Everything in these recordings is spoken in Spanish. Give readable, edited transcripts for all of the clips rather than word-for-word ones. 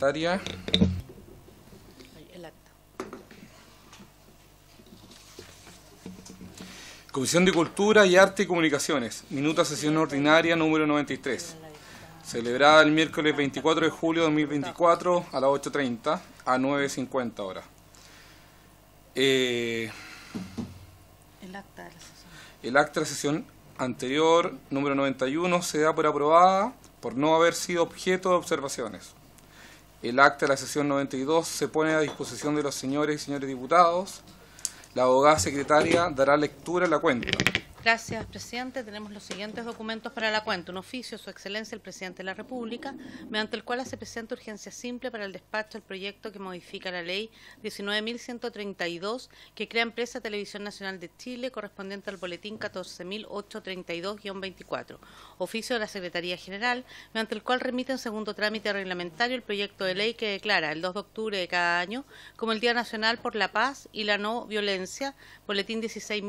secretaria. El acta. Comisión de Cultura y Arte y Comunicaciones. Minuta sesión ordinaria número 93. Celebrada el miércoles 24 de julio de 2024 a las 8:30 a 9:50 horas. El acta de la sesión. El acta de la sesión anterior, número 91, se da por aprobada por no haber sido objeto de observaciones. El acta de la sesión 92 se pone a disposición de los señores y señores diputados. La abogada secretaria dará lectura a la cuenta. Gracias, presidente. Tenemos los siguientes documentos para la cuenta. Un oficio de Su Excelencia el Presidente de la República, mediante el cual se presenta urgencia simple para el despacho del proyecto que modifica la Ley 19.132, que crea Empresa Televisión Nacional de Chile, correspondiente al Boletín 14.832-24. Oficio de la Secretaría General, mediante el cual remite en segundo trámite reglamentario el proyecto de ley que declara el 2 de octubre de cada año como el Día Nacional por la Paz y la No Violencia, Boletín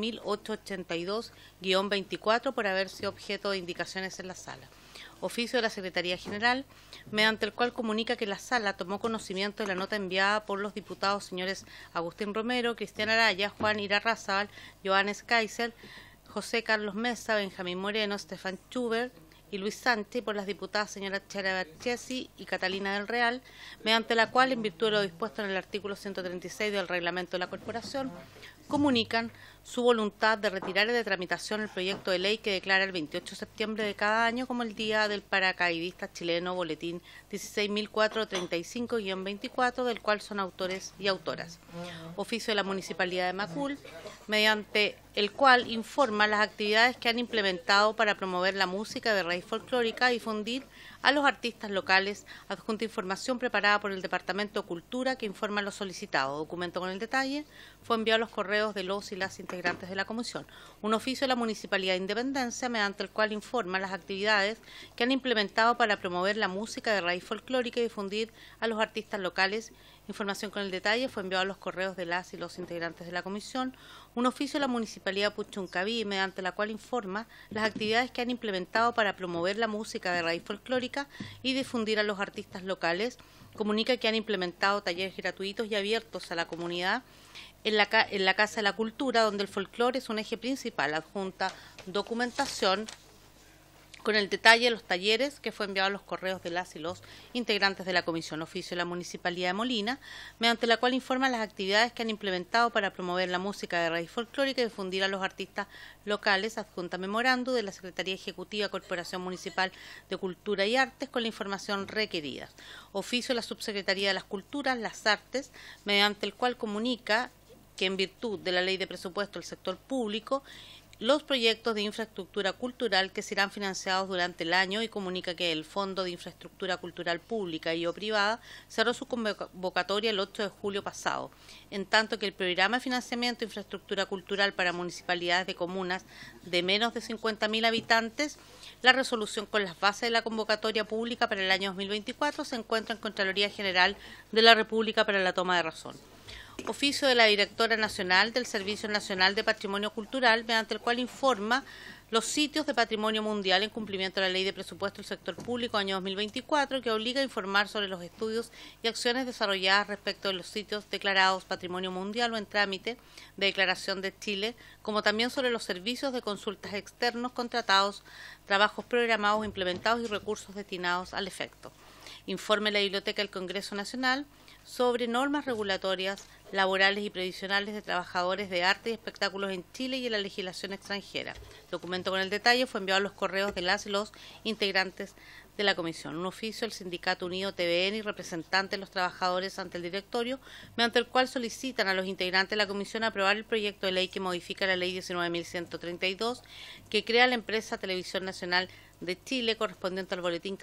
16.882-24, por haber sido objeto de indicaciones en la sala. Oficio de la Secretaría General, mediante el cual comunica que la sala tomó conocimiento de la nota enviada por los diputados señores Agustín Romero, Cristian Araya, Juan Irarrázaval, Johannes Kaiser, José Carlos Mesa, Benjamín Moreno, Stefan Schubert y Luis Sánchez, por las diputadas señora Chara Berchesi y Catalina del Real, mediante la cual, en virtud de lo dispuesto en el artículo 136 del Reglamento de la Corporación, comunican su voluntad de retirar de tramitación el proyecto de ley que declara el 28 de septiembre de cada año como el Día del Paracaidista Chileno, Boletín 16.435-24, del cual son autores y autoras. Oficio de la Municipalidad de Macul, mediante el cual informa las actividades que han implementado para promover la música de raíz folclórica y difundir a los artistas locales, adjunta información preparada por el Departamento de Cultura que informa a los solicitados. Documento con el detalle fue enviado a los correos de los y las integrantes de la comisión. Un oficio de la Municipalidad de Independencia, mediante el cual informa las actividades que han implementado para promover la música de raíz folclórica y difundir a los artistas locales. Información con el detalle fue enviado a los correos de las y los integrantes de la comisión. Un oficio de la Municipalidad de Puchuncaví, mediante la cual informa las actividades que han implementado para promover la música de raíz folclórica y difundir a los artistas locales. Comunica que han implementado talleres gratuitos y abiertos a la comunidad en la Casa de la Cultura, donde el folclore es un eje principal. Adjunta documentación con el detalle de los talleres que fue enviado a los correos de las y los integrantes de la comisión. Oficio de la Municipalidad de Molina, mediante la cual informa las actividades que han implementado para promover la música de raíz folclórica y difundir a los artistas locales. Adjunta memorando de la Secretaría Ejecutiva Corporación Municipal de Cultura y Artes con la información requerida. Oficio de la Subsecretaría de las Culturas, las Artes, mediante el cual comunica que en virtud de la Ley de Presupuesto del Sector Público, los proyectos de infraestructura cultural que serán financiados durante el año, y comunica que el Fondo de Infraestructura Cultural Pública y o Privada cerró su convocatoria el 8 de julio pasado, en tanto que el Programa de Financiamiento de Infraestructura Cultural para municipalidades de comunas de menos de 50.000 habitantes, la resolución con las bases de la convocatoria pública para el año 2024 se encuentra en Contraloría General de la República para la toma de razón. Oficio de la Directora Nacional del Servicio Nacional de Patrimonio Cultural, mediante el cual informa los sitios de patrimonio mundial en cumplimiento de la Ley de Presupuesto del Sector Público año 2024, que obliga a informar sobre los estudios y acciones desarrolladas respecto de los sitios declarados Patrimonio Mundial o en trámite de declaración de Chile, como también sobre los servicios de consultas externos contratados, trabajos programados, implementados y recursos destinados al efecto. Informe la Biblioteca del Congreso Nacional sobre normas regulatorias, laborales y previsionales de trabajadores de arte y espectáculos en Chile y en la legislación extranjera. Documento con el detalle fue enviado a los correos de las y los integrantes de la comisión. Un oficio del Sindicato Unido TVN y representantes de los trabajadores ante el directorio, mediante el cual solicitan a los integrantes de la comisión aprobar el proyecto de ley que modifica la Ley 19.132, que crea la empresa Televisión Nacional de Chile, correspondiente al Boletín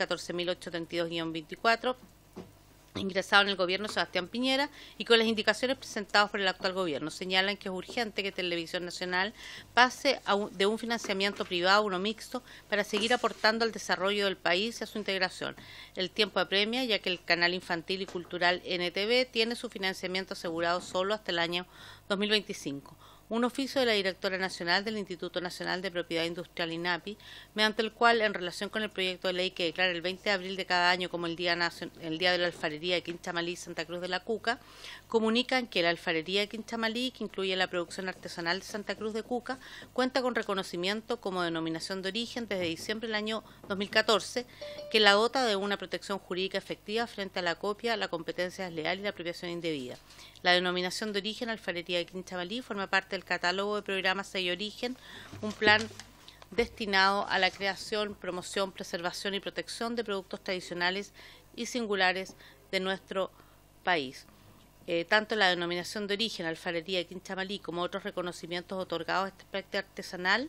14.832-24, ingresado en el gobierno de Sebastián Piñera, y con las indicaciones presentadas por el actual gobierno. Señalan que es urgente que Televisión Nacional pase de un financiamiento privado a uno mixto para seguir aportando al desarrollo del país y a su integración. El tiempo apremia, ya que el canal infantil y cultural NTV tiene su financiamiento asegurado solo hasta el año 2025. un oficio de la Directora Nacional del Instituto Nacional de Propiedad Industrial INAPI, mediante el cual, en relación con el proyecto de ley que declara el 20 de abril de cada año como el Día de la Alfarería de Quinchamalí, Santa Cruz de la Cuca, comunican que la Alfarería de Quinchamalí, que incluye la producción artesanal de Santa Cruz de Cuca, cuenta con reconocimiento como denominación de origen desde diciembre del año 2014, que la dota de una protección jurídica efectiva frente a la copia, la competencia desleal y la apropiación indebida. La denominación de origen Alfarería de Quinchamalí forma parte del catálogo de programas Sello Origen, un plan destinado a la creación, promoción, preservación y protección de productos tradicionales y singulares de nuestro país. Tanto la denominación de origen Alfarería de Quinchamalí como otros reconocimientos otorgados a esta práctica artesanal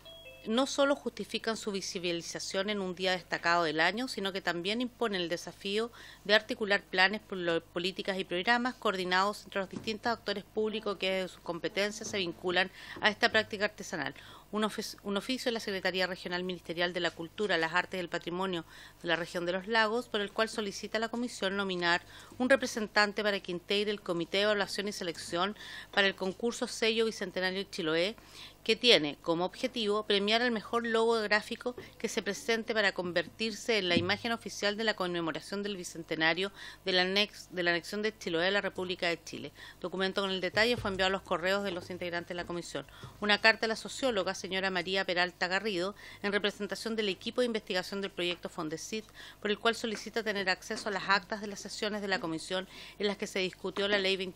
no solo justifican su visibilización en un día destacado del año, sino que también imponen el desafío de articular planes, políticas y programas coordinados entre los distintos actores públicos que desde sus competencias se vinculan a esta práctica artesanal. Un oficio de la Secretaría Regional Ministerial de la Cultura, las Artes y el Patrimonio de la Región de los Lagos, por el cual solicita a la Comisión nominar un representante para que integre el Comité de Evaluación y Selección para el concurso Sello Bicentenario Chiloé, que tiene como objetivo premiar al mejor logo gráfico que se presente para convertirse en la imagen oficial de la conmemoración del Bicentenario de la anexión de Chiloé a la República de Chile. Documento con el detalle fue enviado a los correos de los integrantes de la comisión. Una carta a la socióloga señora María Peralta Garrido, en representación del equipo de investigación del proyecto Fondesit, por el cual solicita tener acceso a las actas de las sesiones de la comisión en las que se discutió la ley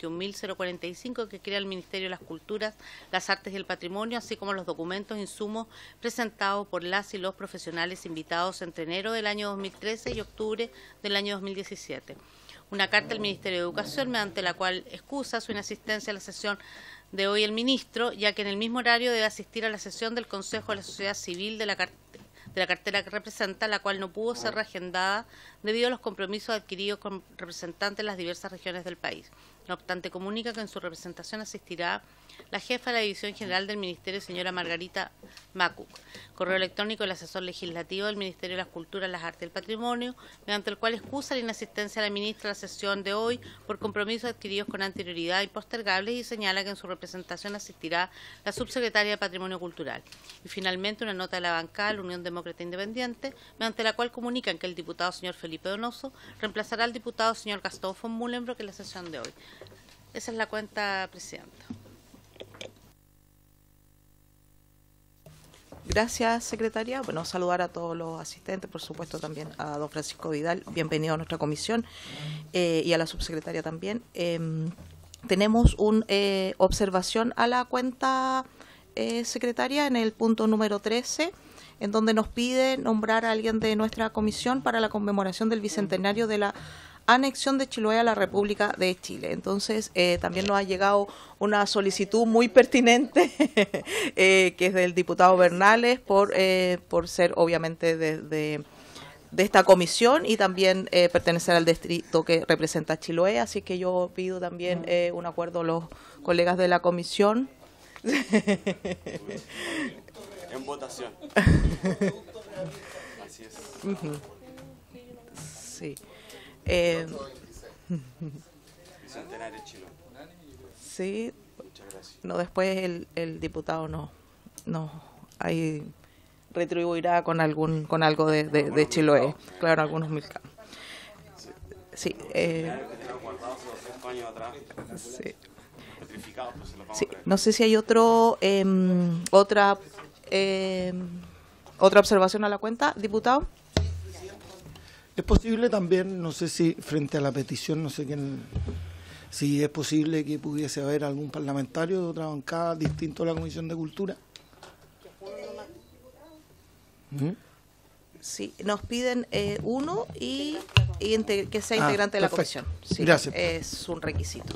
21.045 que crea el Ministerio de las Culturas, las Artes y el Patrimonio, así como los documentos e insumos presentados por las y los profesionales invitados entre enero del año 2013 y octubre del año 2017. Una carta al Ministerio de Educación, mediante la cual excusa su inasistencia a la sesión de hoy el ministro, ya que en el mismo horario debe asistir a la sesión del Consejo de la Sociedad Civil de la cartera que representa, la cual no pudo ser reagendada debido a los compromisos adquiridos con representantes de las diversas regiones del país. No obstante, comunica que en su representación asistirá la jefa de la División General del Ministerio, señora Margarita Macuc. Correo electrónico del asesor legislativo del Ministerio de las Culturas, las Artes y el Patrimonio, mediante el cual excusa la inasistencia de la ministra a la sesión de hoy por compromisos adquiridos con anterioridad impostergables y señala que en su representación asistirá la subsecretaria de Patrimonio Cultural. Y finalmente una nota de la bancada, la Unión Demócrata Independiente, mediante la cual comunican que el diputado señor Felipe Donoso reemplazará al diputado señor Gastón von Mullenbroek en la sesión de hoy. Esa es la cuenta, presidenta. Gracias, secretaria. Bueno, saludar a todos los asistentes, por supuesto también a don Francisco Vidal, bienvenido a nuestra comisión, y a la subsecretaria también. Tenemos una observación a la cuenta, secretaria, en el punto número 13, en donde nos pide nombrar a alguien de nuestra comisión para la conmemoración del Bicentenario de la anexión de Chiloé a la República de Chile. Entonces, también nos ha llegado una solicitud muy pertinente, que es del diputado Bernales, por ser obviamente de esta comisión y también pertenecer al distrito que representa Chiloé. Así que yo pido también un acuerdo a los colegas de la comisión. En votación. Así es. Sí. Bicentenario Chile. Sí. Muchas gracias. No, después el diputado no ahí retribuirá con algo de Chiloé, claro, algunos mil. Sí. Sí. Sí. No sé si hay otra observación a la cuenta, diputado. Es posible también, no sé si frente a la petición, no sé quién, si es posible que pudiese haber algún parlamentario de otra bancada distinto a la Comisión de Cultura. Sí, nos piden uno y que sea integrante de la comisión. Sí, gracias. Es un requisito.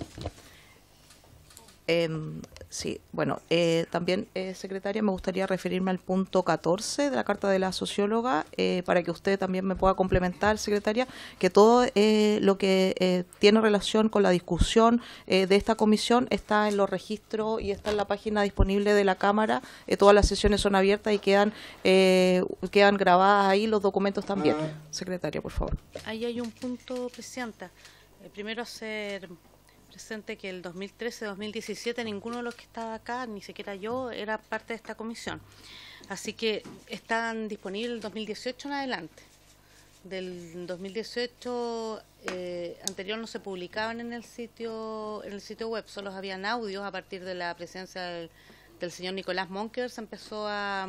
Sí, bueno, también, secretaria, me gustaría referirme al punto 14 de la carta de la socióloga, para que usted también me pueda complementar, secretaria, que todo lo que tiene relación con la discusión de esta comisión está en los registros y está en la página disponible de la Cámara. Todas las sesiones son abiertas y quedan grabadas ahí los documentos también. Secretaria, por favor. Ahí hay un punto, presidenta. Primero hacer presente que el 2013-2017 ninguno de los que estaba acá, ni siquiera yo, era parte de esta comisión. Así que están disponibles el 2018 en adelante. Del 2018 anterior no se publicaban en el sitio web, solo habían audios a partir de la presencia del señor Nicolás Monker, se empezó a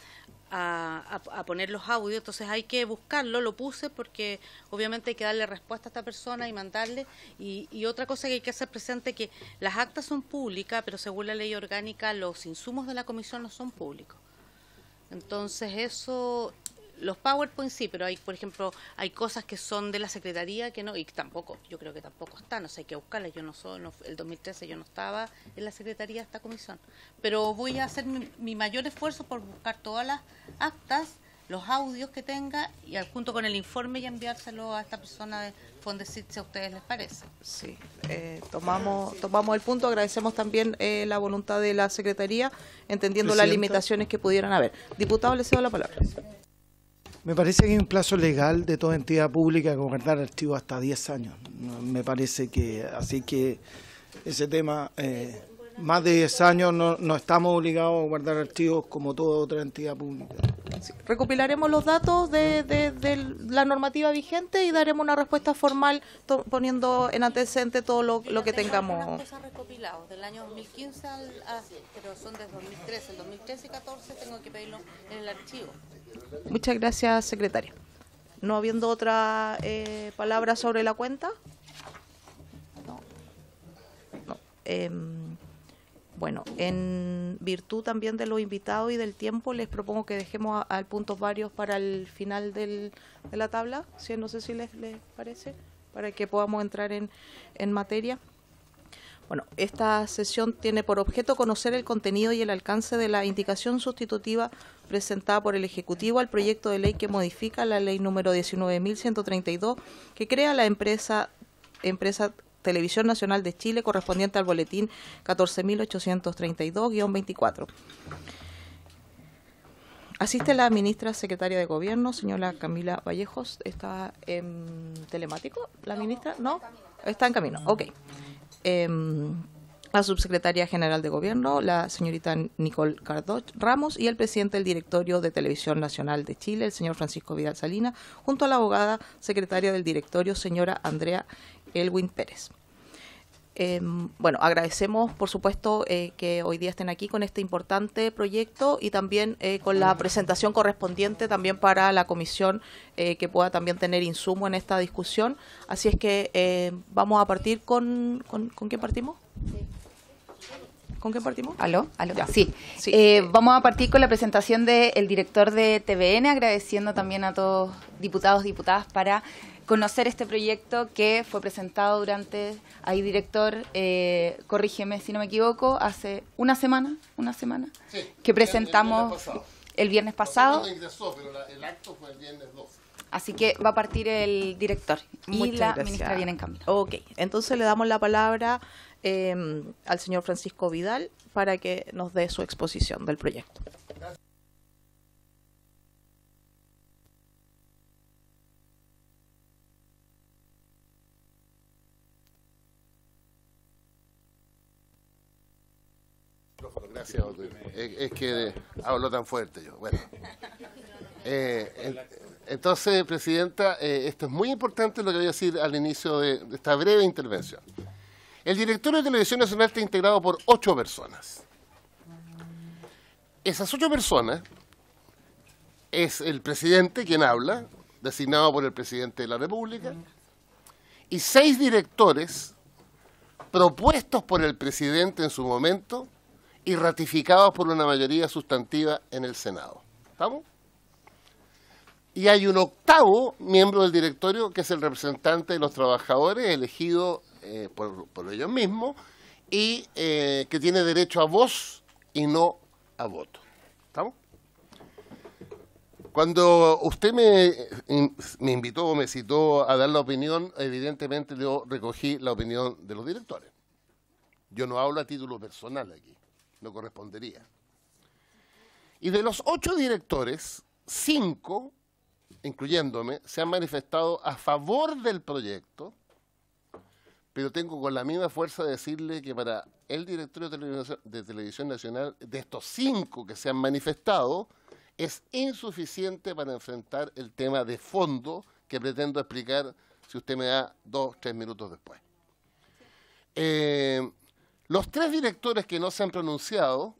poner los audios, entonces hay que buscarlo, lo puse porque obviamente hay que darle respuesta a esta persona y mandarle, y otra cosa que hay que hacer presente que las actas son públicas, pero según la ley orgánica los insumos de la comisión no son públicos. Entonces eso, los PowerPoint sí, pero hay, por ejemplo, hay cosas que son de la Secretaría que no, y tampoco, yo creo que tampoco están, o sea, hay que buscarlas. Yo el 2013 yo no estaba en la Secretaría de esta comisión, pero voy a hacer mi mayor esfuerzo por buscar todas las actas, los audios que tenga, y junto con el informe y enviárselo a esta persona de Fondesit, si a ustedes les parece. Sí, tomamos el punto, agradecemos también la voluntad de la Secretaría, entendiendo las limitaciones que pudieran haber. Diputado, le cedo la palabra. Me parece que hay un plazo legal de toda entidad pública que guardar archivos hasta 10 años. Me parece que, así que ese tema, más de 10 años no estamos obligados a guardar archivos como toda otra entidad pública. Sí, recopilaremos los datos de la normativa vigente y daremos una respuesta formal poniendo en antecedente todo lo que tengamos. Algunas cosas recopiladas del año 2015 pero son desde 2013, el 2013 y 2014 tengo que pedirlo en el archivo. Muchas gracias, secretaria. No habiendo otra palabra sobre la cuenta. No. Bueno, en virtud también de lo invitado y del tiempo, les propongo que dejemos al puntos varios para el final de la tabla, ¿sí? No sé si les parece, para que podamos entrar en materia. Bueno, esta sesión tiene por objeto conocer el contenido y el alcance de la indicación sustitutiva presentada por el Ejecutivo al proyecto de ley que modifica la ley número 19.132, que crea la empresa Televisión Nacional de Chile, correspondiente al boletín 14.832-24. Asiste la ministra secretaria de Gobierno, señora Camila Vallejos. ¿Está en telemático la ministra? ¿No? Está en camino. Ok. La subsecretaria general de Gobierno, la señorita Nicole Cardoch Ramos, y el presidente del Directorio de Televisión Nacional de Chile, el señor Francisco Vidal Salinas, junto a la abogada secretaria del Directorio, señora Andrea Elwin Pérez. Bueno, agradecemos, por supuesto, que hoy día estén aquí con este importante proyecto y también con la presentación correspondiente también para la comisión que pueda también tener insumo en esta discusión. Así es que vamos a partir ¿con qué partimos? ¿Con qué partimos? ¿Aló? Ya. Sí. Vamos a partir con la presentación del director de TVN, agradeciendo también a todos diputados y diputadas para conocer este proyecto que fue presentado durante, ahí director, corrígeme si no me equivoco, hace una semana, sí, que presentamos el viernes pasado. No ingresó, pero el acto fue el viernes 12. Así que va a partir el director y Muchas la gracias. ministra viene en camino. Ok, entonces le damos la palabra al señor Francisco Vidal para que nos dé su exposición del proyecto. Gracias, doctor. Es que hablo tan fuerte yo. Bueno. Entonces, Presidenta, esto es muy importante lo que voy a decir al inicio de esta breve intervención. El Directorio de Televisión Nacional está integrado por 8 personas. Esas 8 personas es el presidente quien habla, designado por el presidente de la República, y 6 directores propuestos por el presidente en su momento y ratificados por una mayoría sustantiva en el Senado. ¿Estamos? Y hay un 8º miembro del directorio que es el representante de los trabajadores elegido por ellos mismos y que tiene derecho a voz y no a voto. ¿Estamos? Cuando usted me invitó o me citó a dar la opinión, evidentemente yo recogí la opinión de los directores. Yo no hablo a título personal aquí, no correspondería. Y de los 8 directores, 5, incluyéndome, se han manifestado a favor del proyecto, pero tengo con la misma fuerza de decirle que para el directorio de Televisión Nacional, de estos 5 que se han manifestado, es insuficiente para enfrentar el tema de fondo que pretendo explicar si usted me da 2 o 3 minutos después. Los 3 directores que no se han pronunciado,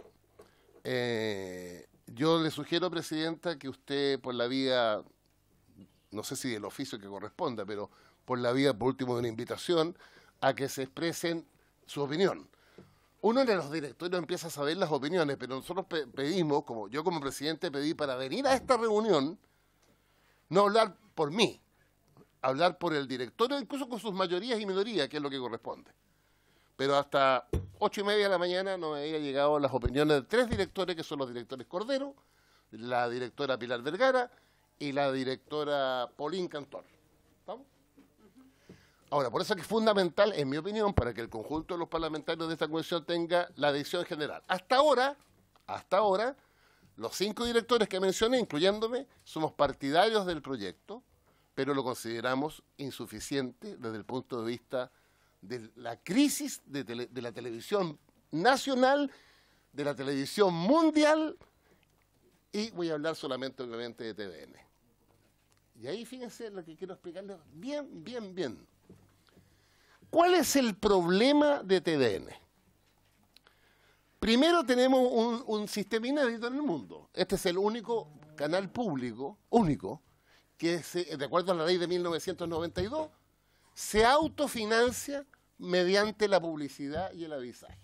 yo le sugiero, Presidenta, que usted por la vía, no sé si del oficio que corresponda, pero por la vía, por último, de una invitación, a que se expresen su opinión. Uno de los directorios empieza a saber las opiniones, pero nosotros pedimos, yo como presidente pedí para venir a esta reunión, no hablar por mí, hablar por el directorio, incluso con sus mayorías y minorías, que es lo que corresponde. Pero hasta 8:30 de la mañana no me había llegado las opiniones de 3 directores, que son los directores Cordero, la directora Pilar Vergara y la directora Paulín Cantor. ¿Estamos? Ahora, por eso es que es fundamental, en mi opinión, para que el conjunto de los parlamentarios de esta comisión tenga la decisión general. Hasta ahora, los 5 directores que mencioné, incluyéndome, somos partidarios del proyecto, pero lo consideramos insuficiente desde el punto de vista de la crisis de la televisión nacional, de la televisión mundial, y voy a hablar solamente, obviamente, de TVN. Y ahí fíjense lo que quiero explicarles bien. ¿Cuál es el problema de TVN? Primero tenemos un sistema inédito en el mundo. Este es el único canal público, que de acuerdo a la ley de 1992, se autofinancia mediante la publicidad y el avisaje.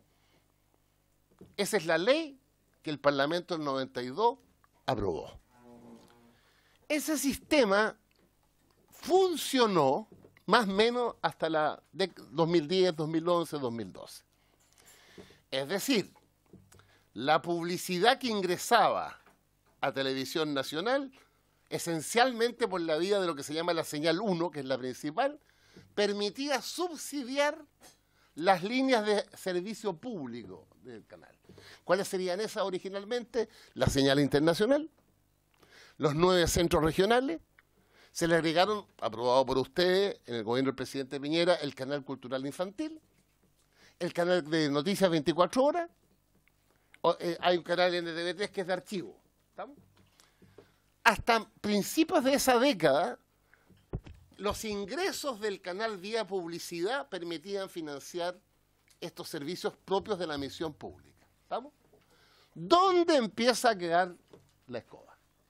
Esa es la ley que el Parlamento del 92 aprobó. Ese sistema funcionó más o menos hasta la 2010, 2011, 2012. Es decir, la publicidad que ingresaba a Televisión Nacional, esencialmente por la vía de lo que se llama la señal 1, que es la principal, permitía subsidiar las líneas de servicio público del canal. ¿Cuáles serían esas originalmente? La señal internacional, los 9 centros regionales, se le agregaron, aprobado por ustedes en el gobierno del presidente Piñera, el canal cultural infantil, el canal de noticias 24 horas, hay un canal en NTV3 que es de archivo. ¿Estamos? Hasta principios de esa década, los ingresos del canal vía publicidad permitían financiar estos servicios propios de la misión pública. ¿Estamos? ¿Dónde empieza a quedar la escoba?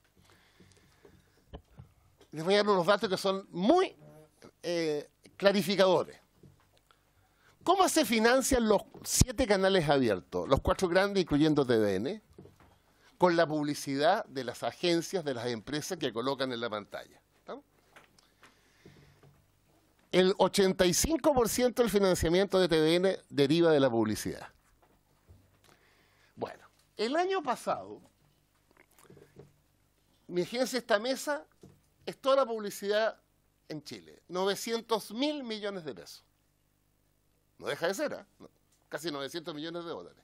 Les voy a dar unos datos que son muy clarificadores. ¿Cómo se financian los 7 canales abiertos, los 4 grandes, incluyendo TVN, con la publicidad de las agencias, de las empresas que colocan en la pantalla? ¿Estamos? El 85% del financiamiento de TVN deriva de la publicidad. Bueno, el año pasado, imagínense esta mesa, es toda la publicidad en Chile, 900.000 millones de pesos. No deja de ser, ¿eh? Casi 900 millones de dólares.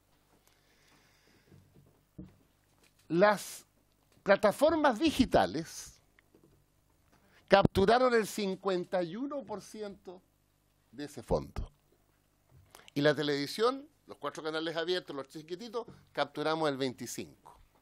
Las plataformas digitales capturaron el 51% de ese fondo. Y la televisión, los 4 canales abiertos, los chiquititos, capturamos el 25%.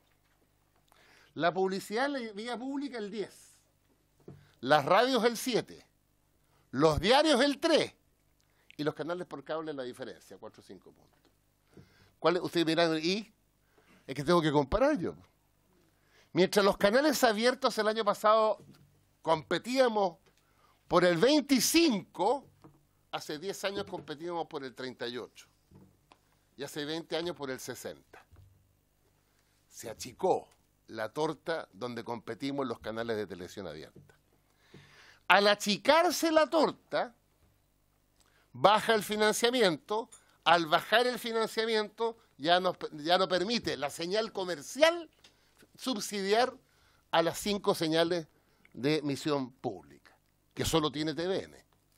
La publicidad en la vía pública el 10%. Las radios el 7%. Los diarios el 3%. Y los canales por cable la diferencia, 4 o 5 puntos. Ustedes miran, y es que tengo que comparar yo. Mientras los canales abiertos el año pasado competíamos por el 25%, hace 10 años competíamos por el 38%. Y hace 20 años por el 60%. Se achicó la torta donde competimos los canales de televisión abierta. Al achicarse la torta, baja el financiamiento. Al bajar el financiamiento, ya no permite la señal comercial subsidiar a las 5 señales de misión pública, que solo tiene TVN.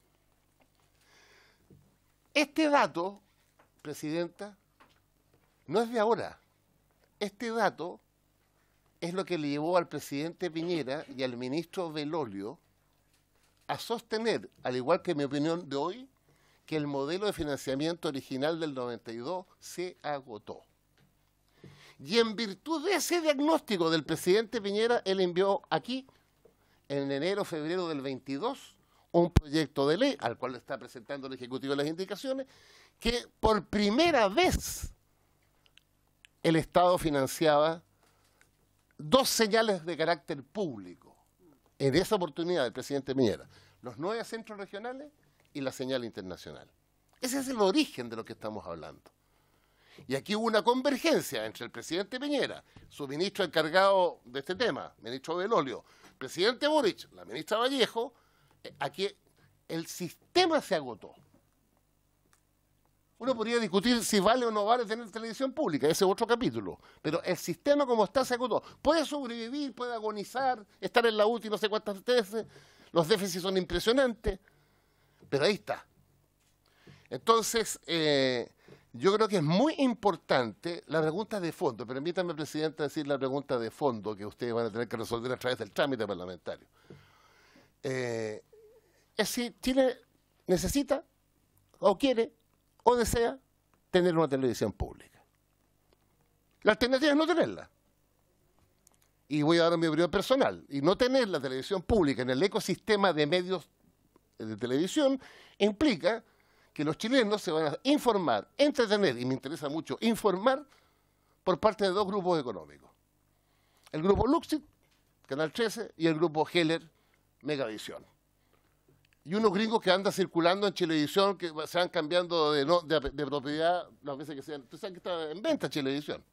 Este dato, Presidenta, no es de ahora. Este dato es lo que le llevó al presidente Piñera y al ministro Belolio a sostener, al igual que mi opinión de hoy, que el modelo de financiamiento original del 92 se agotó. Y en virtud de ese diagnóstico del presidente Piñera, él envió aquí, en enero, febrero del 22, un proyecto de ley, al cual le está presentando el Ejecutivo las indicaciones, que por primera vez el Estado financiaba 2 señales de carácter público. En esa oportunidad del presidente Piñera, los 9 centros regionales y la señal internacional. Ese es el origen de lo que estamos hablando. Y aquí hubo una convergencia entre el presidente Piñera, su ministro encargado de este tema, ministro Belolio, presidente Boric, la ministra Vallejo. Aquí el sistema se agotó. Uno podría discutir si vale o no vale tener televisión pública, ese es otro capítulo, pero el sistema como está se agotó. Puede sobrevivir, puede agonizar, estar en la UTI no sé cuántas veces, los déficits son impresionantes, pero ahí está. Entonces, yo creo que es muy importante la pregunta de fondo. Permítame, Presidenta, decir la pregunta de fondo que ustedes van a tener que resolver a través del trámite parlamentario. Es si Chile necesita, o quiere, o desea tener una televisión pública. La alternativa es no tenerla. Y voy a dar mi opinión personal. Y no tener la televisión pública en el ecosistema de medios de televisión implica que los chilenos se van a informar, entretener, y me interesa mucho informar, por parte de 2 grupos económicos. El grupo Luxit, Canal 13, y el grupo Heller, Megavisión. Y unos gringos que andan circulando en Chilevisión, que se van cambiando de propiedad las veces que sean. Ustedes saben que está en venta Chilevisión.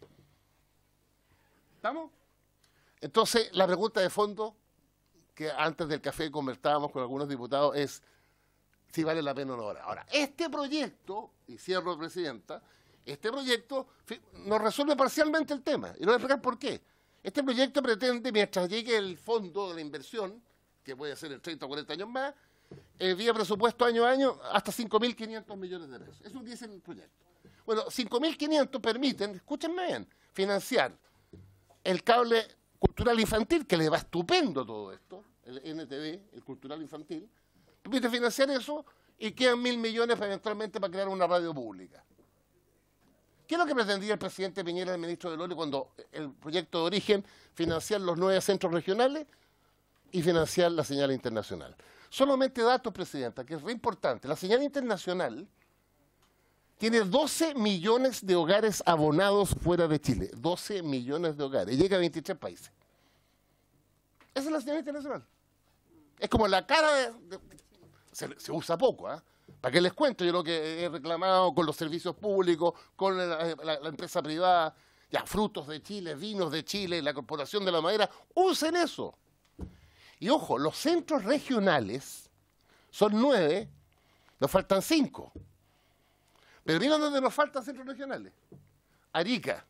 ¿Estamos? Entonces, la pregunta de fondo, que antes del café conversábamos con algunos diputados, es si vale la pena o no. Ahora, este proyecto, y cierro, Presidenta, este proyecto nos resuelve parcialmente el tema. Y no voy a explicar por qué. Este proyecto pretende, mientras llegue el fondo de la inversión, que puede ser en 30 o 40 años más, vía presupuesto año a año, hasta 5.500 millones de pesos. Eso es lo que dice el proyecto. Bueno, 5.500 permiten, escúchenme bien, financiar el cable cultural infantil, que le va estupendo todo esto, el NTV, el cultural infantil, permite financiar eso y quedan 1.000 millones eventualmente para crear una radio pública. ¿Qué es lo que pretendía el presidente Piñera y el ministro Belolio cuando el proyecto de origen financiar los 9 centros regionales y financiar la señal internacional? Solamente datos, Presidenta, que es re importante. La señal internacional tiene 12 millones de hogares abonados fuera de Chile. 12 millones de hogares. Y llega a 23 países. Esa es la señal internacional. Es como la cara se usa poco, ¿ah? ¿Para qué les cuento? Yo lo que he reclamado con los servicios públicos, con la empresa privada, ya, Frutos de Chile, Vinos de Chile, la Corporación de la Madera, usen eso. Y ojo, los centros regionales son 9, nos faltan 5. Pero miren dónde nos faltan centros regionales. Arica.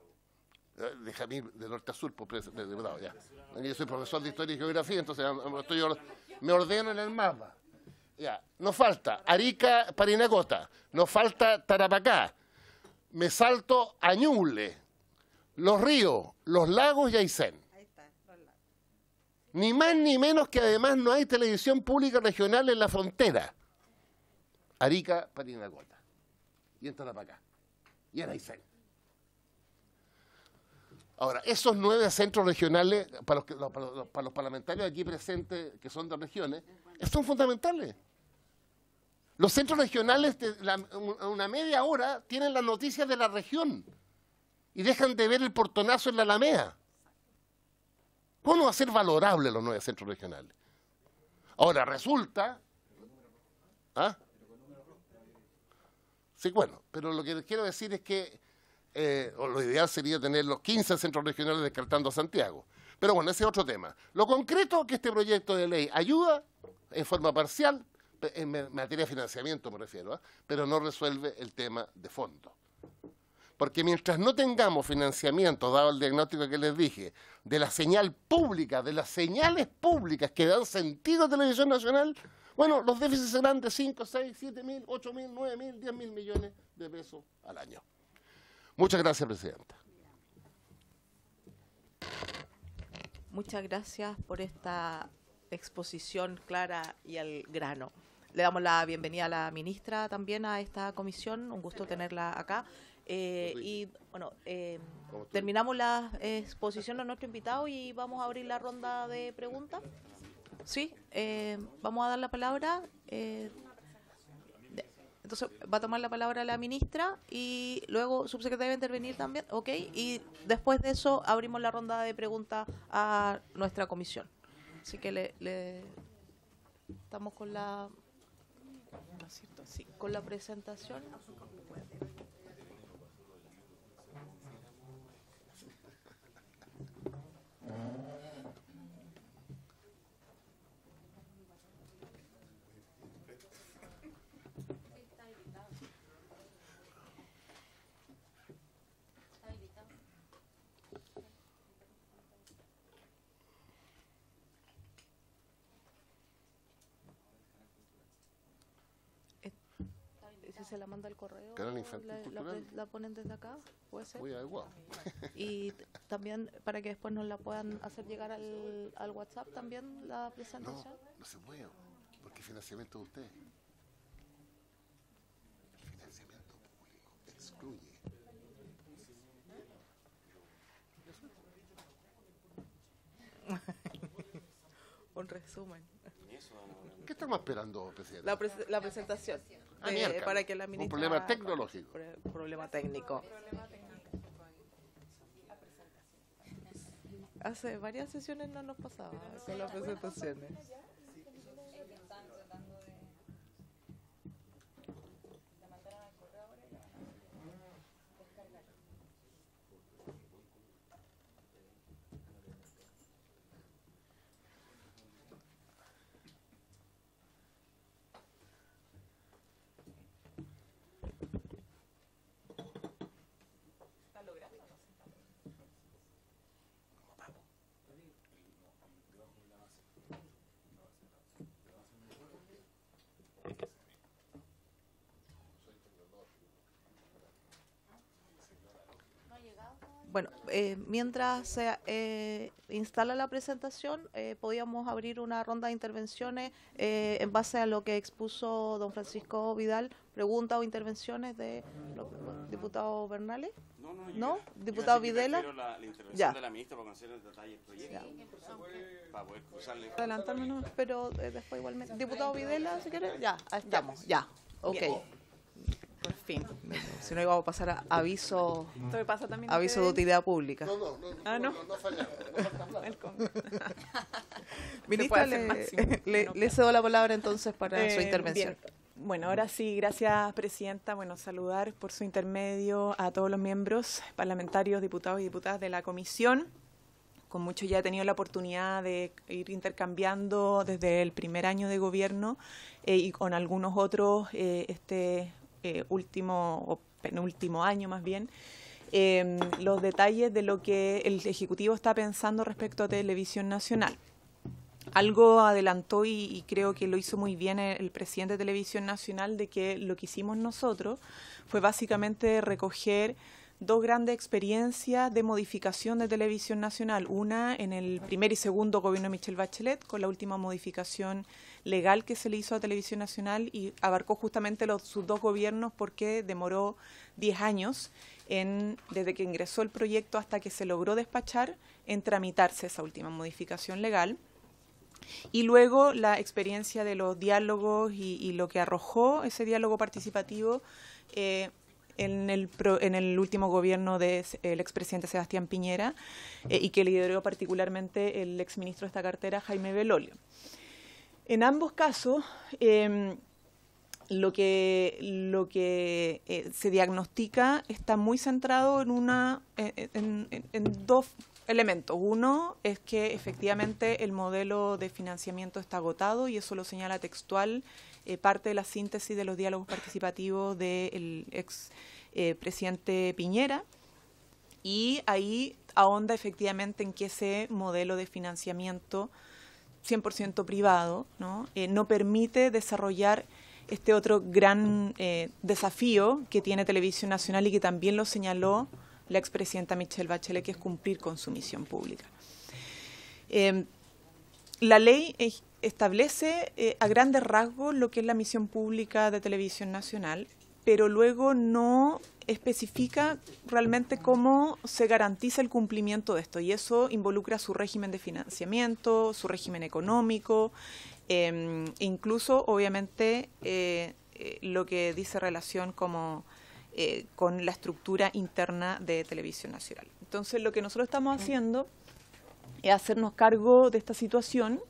Déjame ir de norte a sur, diputado, ya. Yo soy profesor de Historia y Geografía, entonces me ordeno en el mapa. Ya. Nos falta Arica, Parinacota. Nos falta Tarapacá. Me salto a Ñuble, Los Ríos, Los Lagos y Aysén. Ni más ni menos que además no hay televisión pública regional en la frontera. Arica, Parinacota. Y en Tarapacá. Y en Aysén. Ahora, esos 9 centros regionales, para los parlamentarios aquí presentes, que son de regiones, son fundamentales. Los centros regionales, una media hora, tienen las noticias de la región y dejan de ver el portonazo en la Alameda. ¿Cómo va a ser valorable los 9 centros regionales? Ahora, resulta... ¿Ah? Sí, bueno, pero lo que les quiero decir es que lo ideal sería tener los 15 centros regionales descartando a Santiago. Pero bueno, ese es otro tema. Lo concreto es que este proyecto de ley ayuda en forma parcial, en materia de financiamiento me refiero, pero no resuelve el tema de fondo. Porque mientras no tengamos financiamiento, dado el diagnóstico que les dije, de la señal pública, de las señales públicas que dan sentido a Televisión Nacional, bueno, los déficits serán de 5, 6, 7 mil, 8 mil, 9 mil, 10 mil millones de pesos al año. Muchas gracias, Presidenta. Muchas gracias por esta exposición clara y al grano. Le damos la bienvenida a la ministra también a esta comisión, un gusto tenerla acá. Y bueno, terminamos la exposición de nuestro invitado y vamos a abrir la ronda de preguntas. Sí, vamos a dar la palabra. Entonces va a tomar la palabra la ministra y luego subsecretaria va a intervenir también, ¿ok? Y después de eso abrimos la ronda de preguntas a nuestra comisión. Así que estamos con la presentación. Si se la manda al correo, Canal Infantil Cultural. la ponen desde acá, puede ser. Muy adecuado. Y también para que después nos la puedan hacer llegar al WhatsApp también la presentación. No se puede, porque financiamiento de ustedes. El financiamiento público excluye. Un resumen. ¿Qué estamos esperando, presidente? La presentación. Miércoles. Para que la ministra... Un problema tecnológico. Problema técnico. Hace varias sesiones no nos pasaba con las presentaciones. Bueno, mientras se instala la presentación, podíamos abrir una ronda de intervenciones en base a lo que expuso don Francisco Vidal, preguntas o intervenciones de diputado Bernales. ¿No? ¿Diputado Videla? La intervención Ya. de la ministra para conocer el detalle del proyecto. Para poder cruzarle. Adelantándonos, pero después igualmente. Diputado Videla, si quiere. Ya, ahí estamos. Ya, ok. Por fin. Si no, íbamos a pasar a aviso, ¿Esto me pasa también? aviso de utilidad pública. No fallamos. Ministra, puede hacer máximo. le cedo la palabra entonces para su intervención. Bien. Bueno, ahora sí, gracias, presidenta. Bueno, saludar por su intermedio a todos los miembros parlamentarios, diputados y diputadas de la comisión. Con mucho ya he tenido la oportunidad de ir intercambiando desde el primer año de gobierno y con algunos otros último o penúltimo año más bien, los detalles de lo que el Ejecutivo está pensando respecto a Televisión Nacional. Algo adelantó y creo que lo hizo muy bien el presidente de Televisión Nacional, de que lo que hicimos nosotros fue básicamente recoger dos grandes experiencias de modificación de Televisión Nacional. Una en el primer y segundo gobierno de Michelle Bachelet, con la última modificación legal que se le hizo a Televisión Nacional, y abarcó justamente sus dos gobiernos porque demoró 10 años desde que ingresó el proyecto hasta que se logró despachar en tramitarse esa última modificación legal. Y luego la experiencia de los diálogos y lo que arrojó ese diálogo participativo en el último gobierno del expresidente Sebastián Piñera y que lideró particularmente el exministro de esta cartera, Jaime Belolio. En ambos casos, lo que se diagnostica está muy centrado en dos elementos. Uno es que efectivamente el modelo de financiamiento está agotado, y eso lo señala textual parte de la síntesis de los diálogos participativos del ex presidente Piñera, y ahí ahonda efectivamente en que ese modelo de financiamiento 100% privado no permite desarrollar este otro gran desafío que tiene Televisión Nacional, y que también lo señaló la expresidenta Michelle Bachelet, que es cumplir con su misión pública. la ley establece a grandes rasgos lo que es la misión pública de Televisión Nacional, pero luego no especifica realmente cómo se garantiza el cumplimiento de esto, y eso involucra su régimen de financiamiento, su régimen económico, incluso, obviamente, lo que dice relación como con la estructura interna de Televisión Nacional. Entonces, lo que nosotros estamos haciendo es hacernos cargo de esta situación.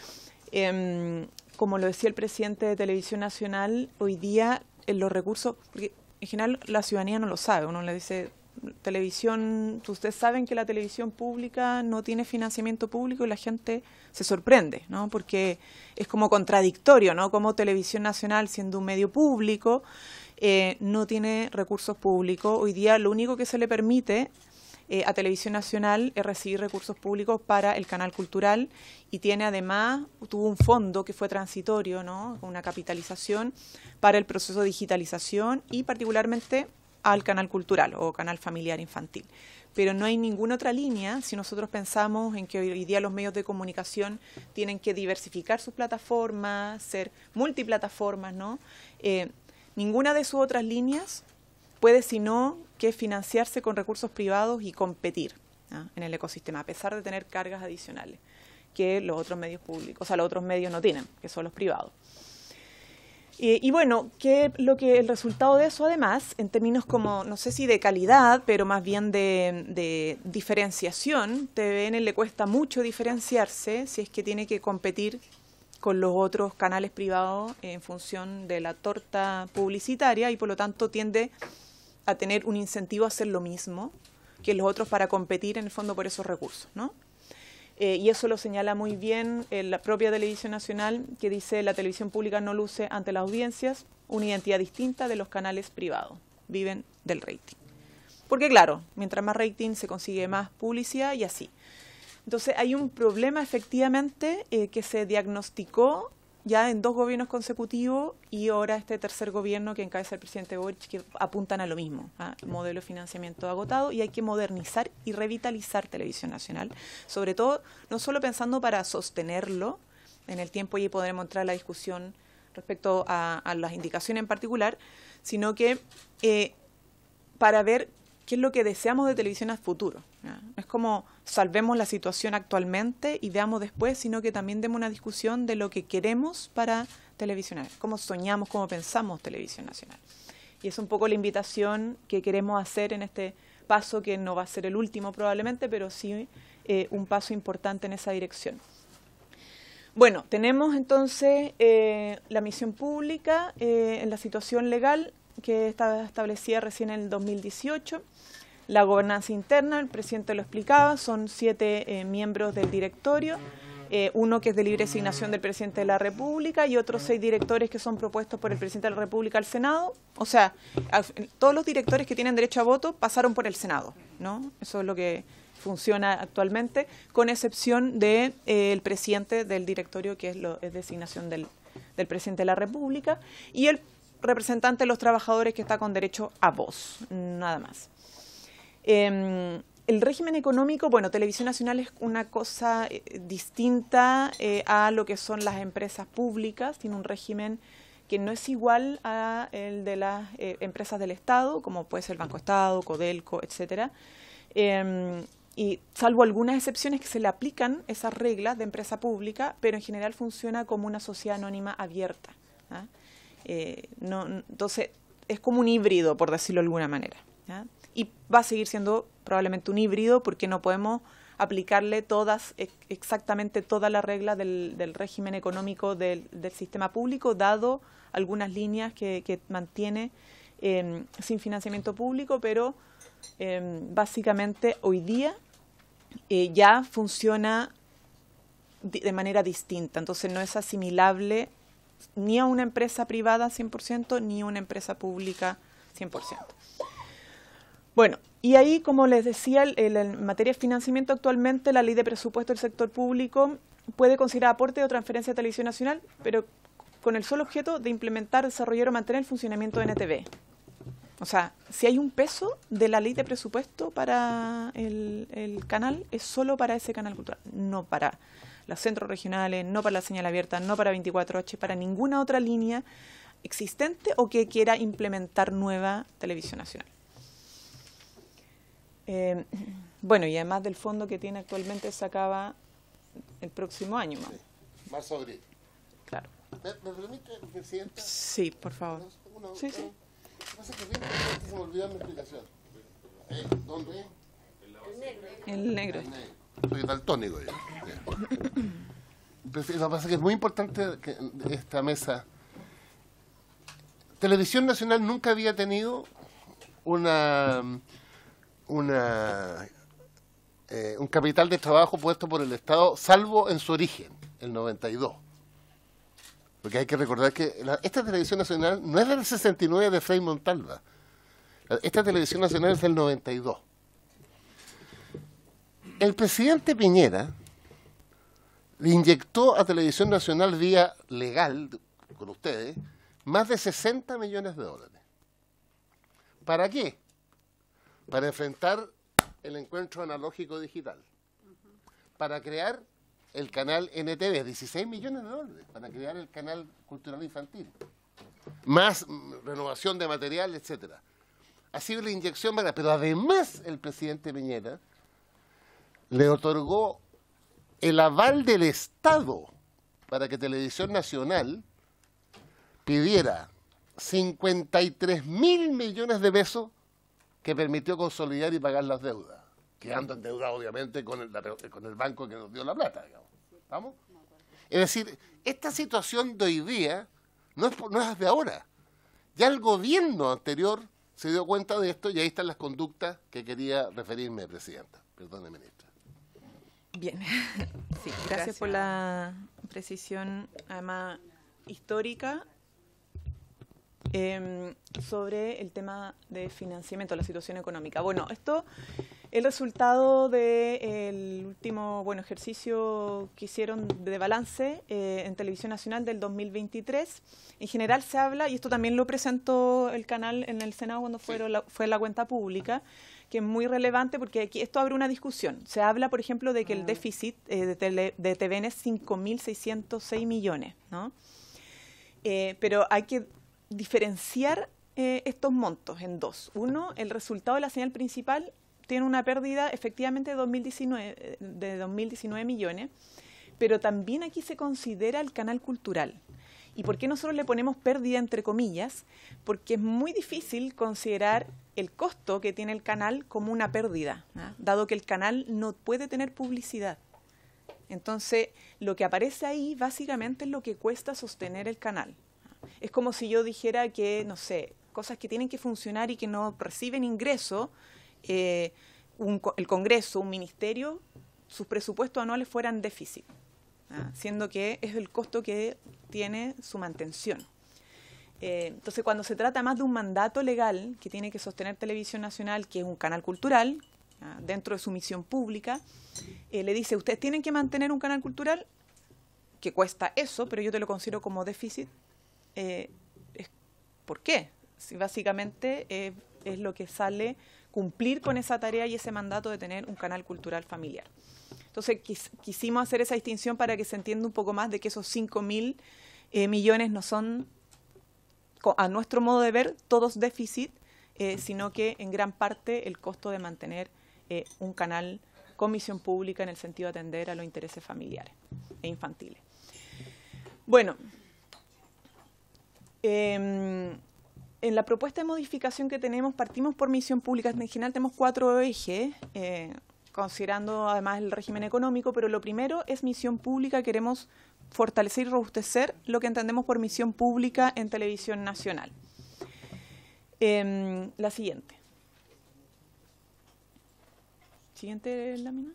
Como lo decía el presidente de Televisión Nacional, hoy día los recursos, porque en general la ciudadanía no lo sabe, uno le dice, televisión, ustedes saben que la televisión pública no tiene financiamiento público, y la gente se sorprende, ¿no? Porque es como contradictorio, ¿no? Como Televisión Nacional, siendo un medio público, no tiene recursos públicos. Hoy día lo único que se le permite a Televisión Nacional es recibir recursos públicos para el canal cultural, y tiene además, tuvo un fondo que fue transitorio, ¿no? Una capitalización para el proceso de digitalización y particularmente al canal cultural o canal familiar infantil. Pero no hay ninguna otra línea, si nosotros pensamos en que hoy día los medios de comunicación tienen que diversificar sus plataformas, ser multiplataformas, ¿no? Ninguna de sus otras líneas puede sino que financiarse con recursos privados y competir, ¿no? En el ecosistema, a pesar de tener cargas adicionales que los otros medios públicos, o sea, los otros medios no tienen, que son los privados. Y bueno, el resultado de eso, además, en términos como, no sé si de calidad, pero más bien de diferenciación, TVN le cuesta mucho diferenciarse si es que tiene que competir con los otros canales privados en función de la torta publicitaria, y por lo tanto tiende a tener un incentivo a hacer lo mismo que los otros para competir en el fondo por esos recursos, ¿no? Y eso lo señala muy bien la propia Televisión Nacional, que dice: la televisión pública no luce ante las audiencias una identidad distinta de los canales privados, viven del rating. Porque claro, mientras más rating se consigue más publicidad y así. Entonces hay un problema efectivamente que se diagnosticó ya en 2 gobiernos consecutivos, y ahora este tercer gobierno que encabeza el presidente Boric, que apuntan a lo mismo, a modelo de financiamiento agotado, y hay que modernizar y revitalizar Televisión Nacional, sobre todo, no solo pensando para sostenerlo en el tiempo, y podremos entrar a la discusión respecto a las indicaciones en particular, sino que para ver qué es lo que deseamos de televisión a futuro, ¿ya? No es como salvemos la situación actualmente y veamos después, sino que también demos una discusión de lo que queremos para Televisión Nacional, cómo soñamos, cómo pensamos Televisión Nacional. Y es un poco la invitación que queremos hacer en este paso, que no va a ser el último probablemente, pero sí un paso importante en esa dirección. Bueno, tenemos entonces la misión pública en la situación legal que estaba establecida recién en el 2018. La gobernanza interna, el presidente lo explicaba, son 7 miembros del directorio, uno que es de libre designación del presidente de la República y otros 6 directores que son propuestos por el presidente de la República al Senado. O sea, todos los directores que tienen derecho a voto pasaron por el Senado, ¿no? Eso es lo que funciona actualmente, con excepción de el presidente del directorio, que es designación del presidente de la República, y el representante de los trabajadores, que está con derecho a voz, nada más. El régimen económico, bueno, Televisión Nacional es una cosa distinta a lo que son las empresas públicas, tiene un régimen que no es igual a el de las empresas del Estado, como puede ser Banco Estado, Codelco, etcétera. Y salvo algunas excepciones que se le aplican esas reglas de empresa pública, pero en general funciona como una sociedad anónima abierta, ¿ah? Entonces, es como un híbrido, por decirlo de alguna manera, ¿ya? Y va a seguir siendo probablemente un híbrido, porque no podemos aplicarle exactamente todas las reglas del régimen económico del sistema público, dado algunas líneas que mantiene sin financiamiento público, pero básicamente hoy día ya funciona de manera distinta. Entonces no es asimilable ni a una empresa privada 100%, ni a una empresa pública 100%. Bueno, y ahí, como les decía, en materia de financiamiento, actualmente la ley de presupuesto del sector público puede considerar aporte o transferencia de Televisión Nacional, pero con el solo objeto de implementar, desarrollar o mantener el funcionamiento de NTV. O sea, si hay un peso de la ley de presupuesto para el canal, es solo para ese canal cultural, no para los centros regionales, no para la señal abierta, no para 24H, para ninguna otra línea existente o que quiera implementar nueva Televisión Nacional. Bueno, y además del fondo que tiene actualmente se acaba el próximo año. Sí. Marzo, abril. Claro. ¿Me permite, Presidenta? Sí, por favor. Sí. Lo que pasa es que se me olvidó mi explicación. ¿Dónde? El negro. Soy daltónico yo. Lo que pasa es que es muy importante que esta mesa. Televisión Nacional nunca había tenido un capital de trabajo puesto por el Estado, salvo en su origen, el 92. Porque hay que recordar que esta Televisión Nacional no es del 69 de Frei Montalva. Esta Televisión Nacional es del 92. El presidente Piñera le inyectó a Televisión Nacional vía legal, con ustedes, más de 60 millones de dólares. ¿Para qué? Para enfrentar el encuentro analógico digital. Para crear el canal NTV, 16 millones de dólares, para crear el canal cultural infantil. Más renovación de material, etcétera. Ha sido la inyección más grande. Pero además el presidente Piñera le otorgó el aval del Estado para que Televisión Nacional pidiera 53.000 millones de pesos que permitió consolidar y pagar las deudas, quedando endeudado obviamente con el banco que nos dio la plata, digamos. ¿Vamos? Es decir, esta situación de hoy día no es de ahora. Ya el gobierno anterior se dio cuenta de esto y ahí están las conductas que quería referirme, Presidenta. Perdone, ministra. Bien, sí, gracias por la precisión, además histórica, sobre el tema de financiamiento, la situación económica. Bueno, esto el resultado del último ejercicio que hicieron de balance en Televisión Nacional del 2023. En general se habla, y esto también lo presentó el canal en el Senado cuando fue la cuenta pública, que es muy relevante porque aquí esto abre una discusión. Se habla, por ejemplo, de que el déficit de TVN es 5.606 millones, ¿no? Pero hay que diferenciar estos montos en dos. Uno, el resultado de la señal principal tiene una pérdida efectivamente de 2019 millones, pero también aquí se considera el canal cultural. ¿Y por qué nosotros le ponemos pérdida entre comillas? Porque es muy difícil considerar el costo que tiene el canal como una pérdida, ¿no? Dado que el canal no puede tener publicidad. Entonces, lo que aparece ahí básicamente es lo que cuesta sostener el canal. Es como si yo dijera que, no sé, cosas que tienen que funcionar y que no reciben ingreso, el Congreso, un ministerio, sus presupuestos anuales fueran déficit, siendo que es el costo que tiene su mantención. Entonces, cuando se trata más de un mandato legal que tiene que sostener Televisión Nacional, que es un canal cultural, dentro de su misión pública, le dice, ustedes tienen que mantener un canal cultural que cuesta eso, pero yo te lo considero como déficit. ¿Por qué? Si básicamente es lo que sale cumplir con esa tarea y ese mandato de tener un canal cultural familiar. Entonces quisimos hacer esa distinción para que se entienda un poco más de que esos 5.000 millones no son, a nuestro modo de ver, todos déficit, sino que en gran parte el costo de mantener un canal con misión pública en el sentido de atender a los intereses familiares e infantiles. Bueno, en la propuesta de modificación que tenemos, partimos por misión pública. En general tenemos 4 ejes, considerando además el régimen económico, pero lo primero es misión pública. Queremos fortalecer y robustecer lo que entendemos por misión pública en Televisión Nacional. La siguiente. Siguiente lámina.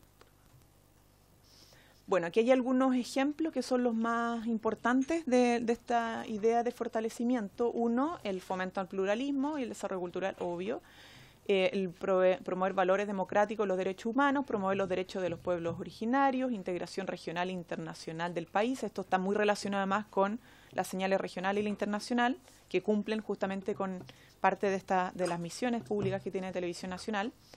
Bueno, aquí hay algunos ejemplos que son los más importantes de esta idea de fortalecimiento. Uno, el fomento al pluralismo y el desarrollo cultural, obvio. El promover valores democráticos, los derechos humanos, promover los derechos de los pueblos originarios, integración regional e internacional del país. Esto está muy relacionado además con las señales regional y la internacional, que cumplen justamente con parte de las misiones públicas que tiene Televisión Nacional.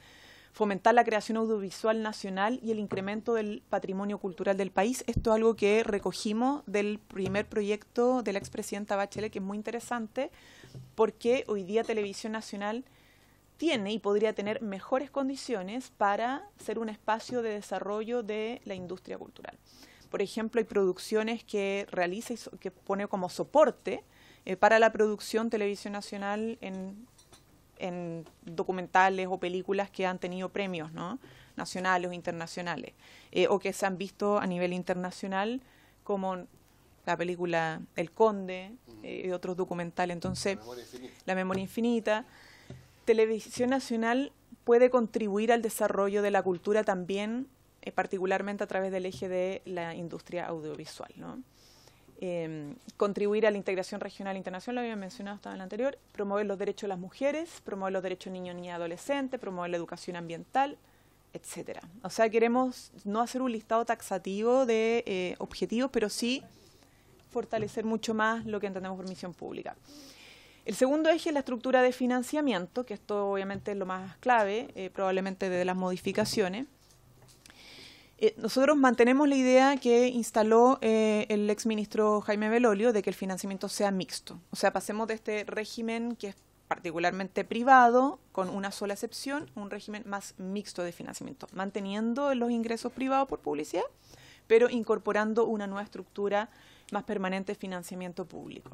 fomentar la creación audiovisual nacional y el incremento del patrimonio cultural del país. Esto es algo que recogimos del primer proyecto de la expresidenta Bachelet, que es muy interesante, porque hoy día Televisión Nacional tiene y podría tener mejores condiciones para ser un espacio de desarrollo de la industria cultural. Por ejemplo, hay producciones que realiza y que pone como soporte para la producción Televisión Nacional en documentales o películas que han tenido premios, ¿no?, nacionales o internacionales, o que se han visto a nivel internacional, como la película El Conde y otros documentales. Entonces, La Memoria Infinita. Televisión Nacional puede contribuir al desarrollo de la cultura también, particularmente a través del eje de la industria audiovisual, ¿no? Contribuir a la integración regional e internacional, lo había mencionado hasta en el anterior, promover los derechos de las mujeres, promover los derechos de niños, niñas y adolescentes, promover la educación ambiental, etcétera. O sea, queremos no hacer un listado taxativo de objetivos, pero sí fortalecer mucho más lo que entendemos por misión pública. El segundo eje es la estructura de financiamiento, que esto obviamente es lo más clave, probablemente de las modificaciones. Nosotros mantenemos la idea que instaló el exministro Jaime Belolio de que el financiamiento sea mixto. O sea, pasemos de este régimen que es particularmente privado, con una sola excepción, un régimen más mixto de financiamiento, manteniendo los ingresos privados por publicidad, pero incorporando una nueva estructura más permanente de financiamiento público.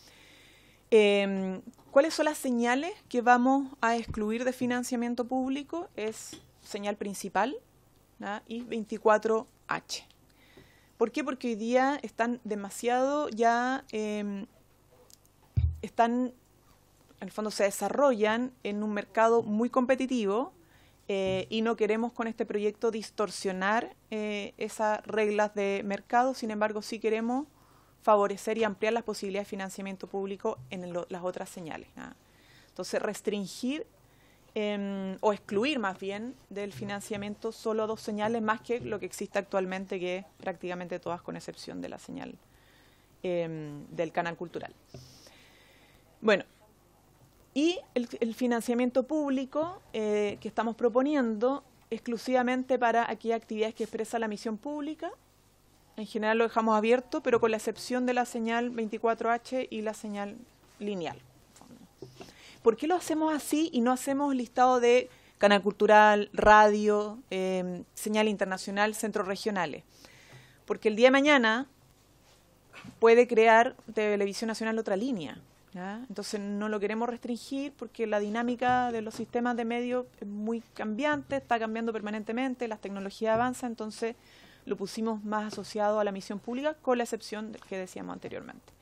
¿Cuáles son las señales que vamos a excluir de financiamiento público? Es señal principal, ¿no?, y 24H. ¿Por qué? Porque hoy día están demasiado ya, en el fondo se desarrollan en un mercado muy competitivo y no queremos con este proyecto distorsionar esas reglas de mercado. Sin embargo, sí queremos favorecer y ampliar las posibilidades de financiamiento público en las otras señales, ¿no? Entonces, restringir o excluir más bien del financiamiento solo 2 señales, más que lo que existe actualmente, que es prácticamente todas, con excepción de la señal del canal cultural. Bueno, y el financiamiento público que estamos proponiendo exclusivamente para aquellas actividades que expresa la misión pública. En general lo dejamos abierto, pero con la excepción de la señal 24H y la señal lineal. ¿Por qué lo hacemos así y no hacemos listado de canal cultural, radio, señal internacional, centros regionales? Porque el día de mañana puede crear Televisión Nacional otra línea, ¿ya? Entonces no lo queremos restringir porque la dinámica de los sistemas de medios es muy cambiante, está cambiando permanentemente, las tecnologías avanzan, entonces lo pusimos más asociado a la misión pública, con la excepción que decíamos anteriormente.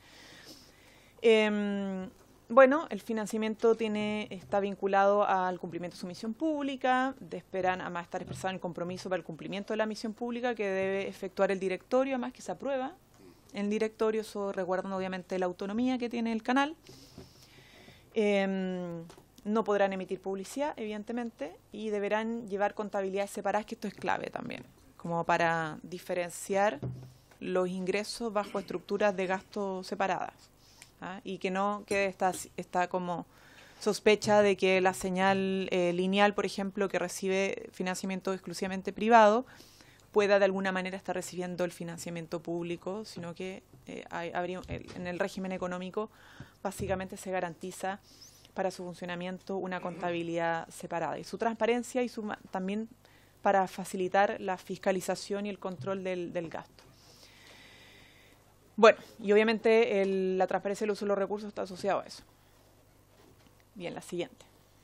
Bueno, el financiamiento está vinculado al cumplimiento de su misión pública, esperan además estar expresado en el compromiso para el cumplimiento de la misión pública que debe efectuar el directorio, además que se aprueba en el directorio, eso resguardando obviamente la autonomía que tiene el canal. No podrán emitir publicidad, evidentemente, y deberán llevar contabilidades separadas, que esto es clave también, como para diferenciar los ingresos bajo estructuras de gasto separadas, ¿ah? Y que no quede esta como sospecha de que la señal lineal, por ejemplo, que recibe financiamiento exclusivamente privado, pueda de alguna manera estar recibiendo el financiamiento público, sino que en el régimen económico básicamente se garantiza para su funcionamiento una contabilidad separada y su transparencia y también para facilitar la fiscalización y el control del gasto. Bueno, y obviamente la transparencia del uso de los recursos está asociado a eso. Bien, la siguiente.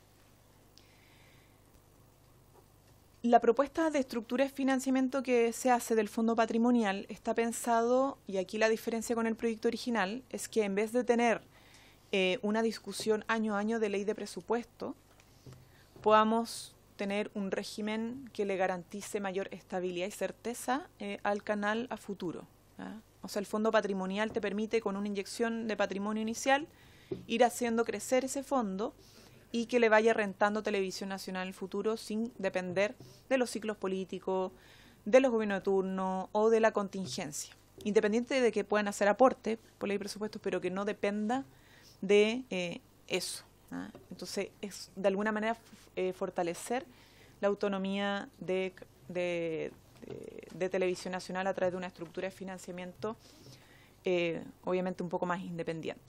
La propuesta de estructura de financiamiento que se hace del fondo patrimonial está pensado, y aquí la diferencia con el proyecto original, es que en vez de tener una discusión año a año de ley de presupuesto, podamos tener un régimen que le garantice mayor estabilidad y certeza al canal a futuro, ¿ah? O sea, el fondo patrimonial te permite, con una inyección de patrimonio inicial, ir haciendo crecer ese fondo y que le vaya rentando Televisión Nacional en el futuro sin depender de los ciclos políticos, de los gobiernos de turno o de la contingencia. Independiente de que puedan hacer aporte por ley de presupuestos, pero que no dependa de eso, ¿ah? Entonces, es de alguna manera fortalecer la autonomía de Televisión Nacional a través de una estructura de financiamiento obviamente un poco más independiente.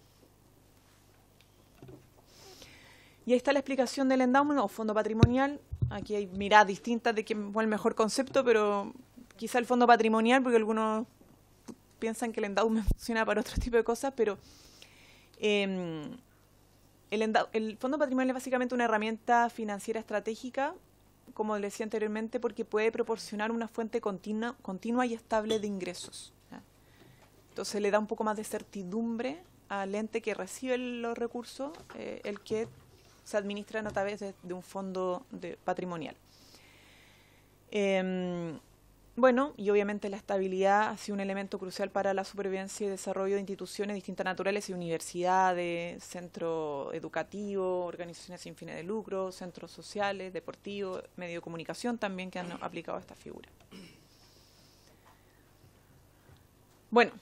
Y ahí está la explicación del endowment o fondo patrimonial. Aquí hay miradas distintas de cuál es el mejor concepto, pero quizá el fondo patrimonial, porque algunos piensan que el endowment funciona para otro tipo de cosas, pero el fondo patrimonial es básicamente una herramienta financiera estratégica, como les decía anteriormente, porque puede proporcionar una fuente continua y estable de ingresos. Entonces le da un poco más de certidumbre al ente que recibe los recursos, el que se administran a través de un fondo patrimonial. Bueno, y obviamente la estabilidad ha sido un elemento crucial para la supervivencia y desarrollo de instituciones de distintas naturales y universidades, centros educativos, organizaciones sin fines de lucro, centros sociales, deportivos, medios de comunicación también que han aplicado esta figura. Bueno,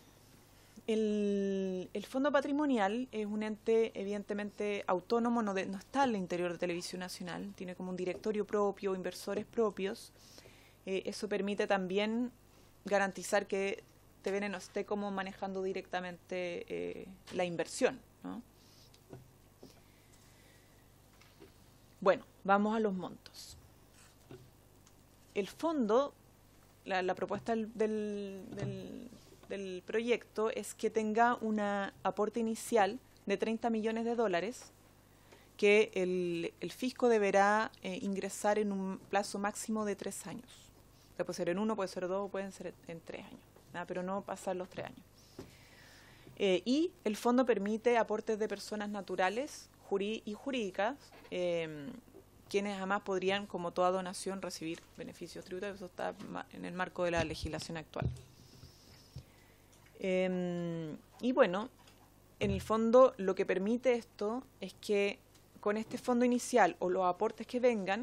el fondo patrimonial es un ente evidentemente autónomo, no está al interior de Televisión Nacional, tiene como un directorio propio, inversores propios. Eso permite también garantizar que TVN no esté como manejando directamente la inversión, ¿no? Bueno, vamos a los montos. El fondo, la propuesta del proyecto es que tenga un aporte inicial de $30 millones que el fisco deberá ingresar en un plazo máximo de 3 años. O sea, puede ser en 1, puede ser 2, pueden ser en 3 años, ¿no? Pero no pasar los 3 años. Y el fondo permite aportes de personas naturales y jurídicas, quienes además podrían, como toda donación, recibir beneficios tributarios. Eso está en el marco de la legislación actual. Y bueno, en el fondo lo que permite esto es que con este fondo inicial o los aportes que vengan,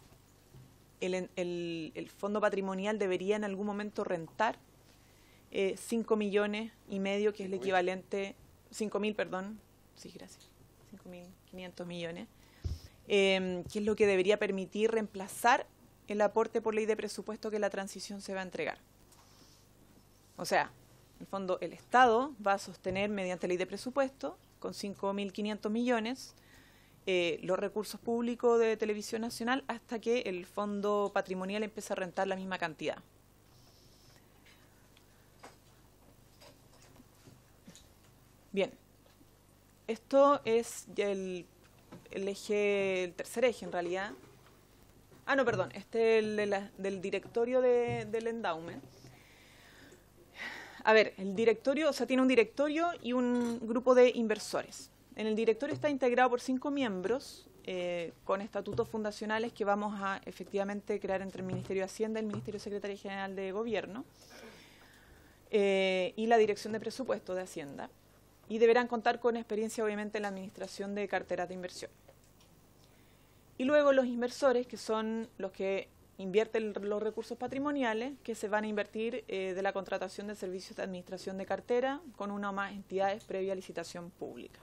el fondo patrimonial debería en algún momento rentar 5,5 millones, que es el equivalente, 5.000, perdón, sí, gracias, 5.500 millones, que es lo que debería permitir reemplazar el aporte por ley de presupuesto que la transición se va a entregar. O sea, en el fondo el Estado va a sostener mediante ley de presupuesto, con 5.500 millones, los recursos públicos de Televisión Nacional hasta que el fondo patrimonial empiece a rentar la misma cantidad. Bien, esto es el tercer eje en realidad. Ah, no, perdón, este es el del directorio del endowment. A ver, el directorio, o sea, tiene un directorio y un grupo de inversores. En el directorio está integrado por 5 miembros con estatutos fundacionales que vamos a efectivamente crear entre el Ministerio de Hacienda, el Ministerio Secretaría General de Gobierno y la Dirección de Presupuesto de Hacienda. Y deberán contar con experiencia, obviamente, en la administración de carteras de inversión. Y luego los inversores, que son los que invierten los recursos patrimoniales, que se van a invertir de la contratación de servicios de administración de cartera con una o más entidades previa licitación pública.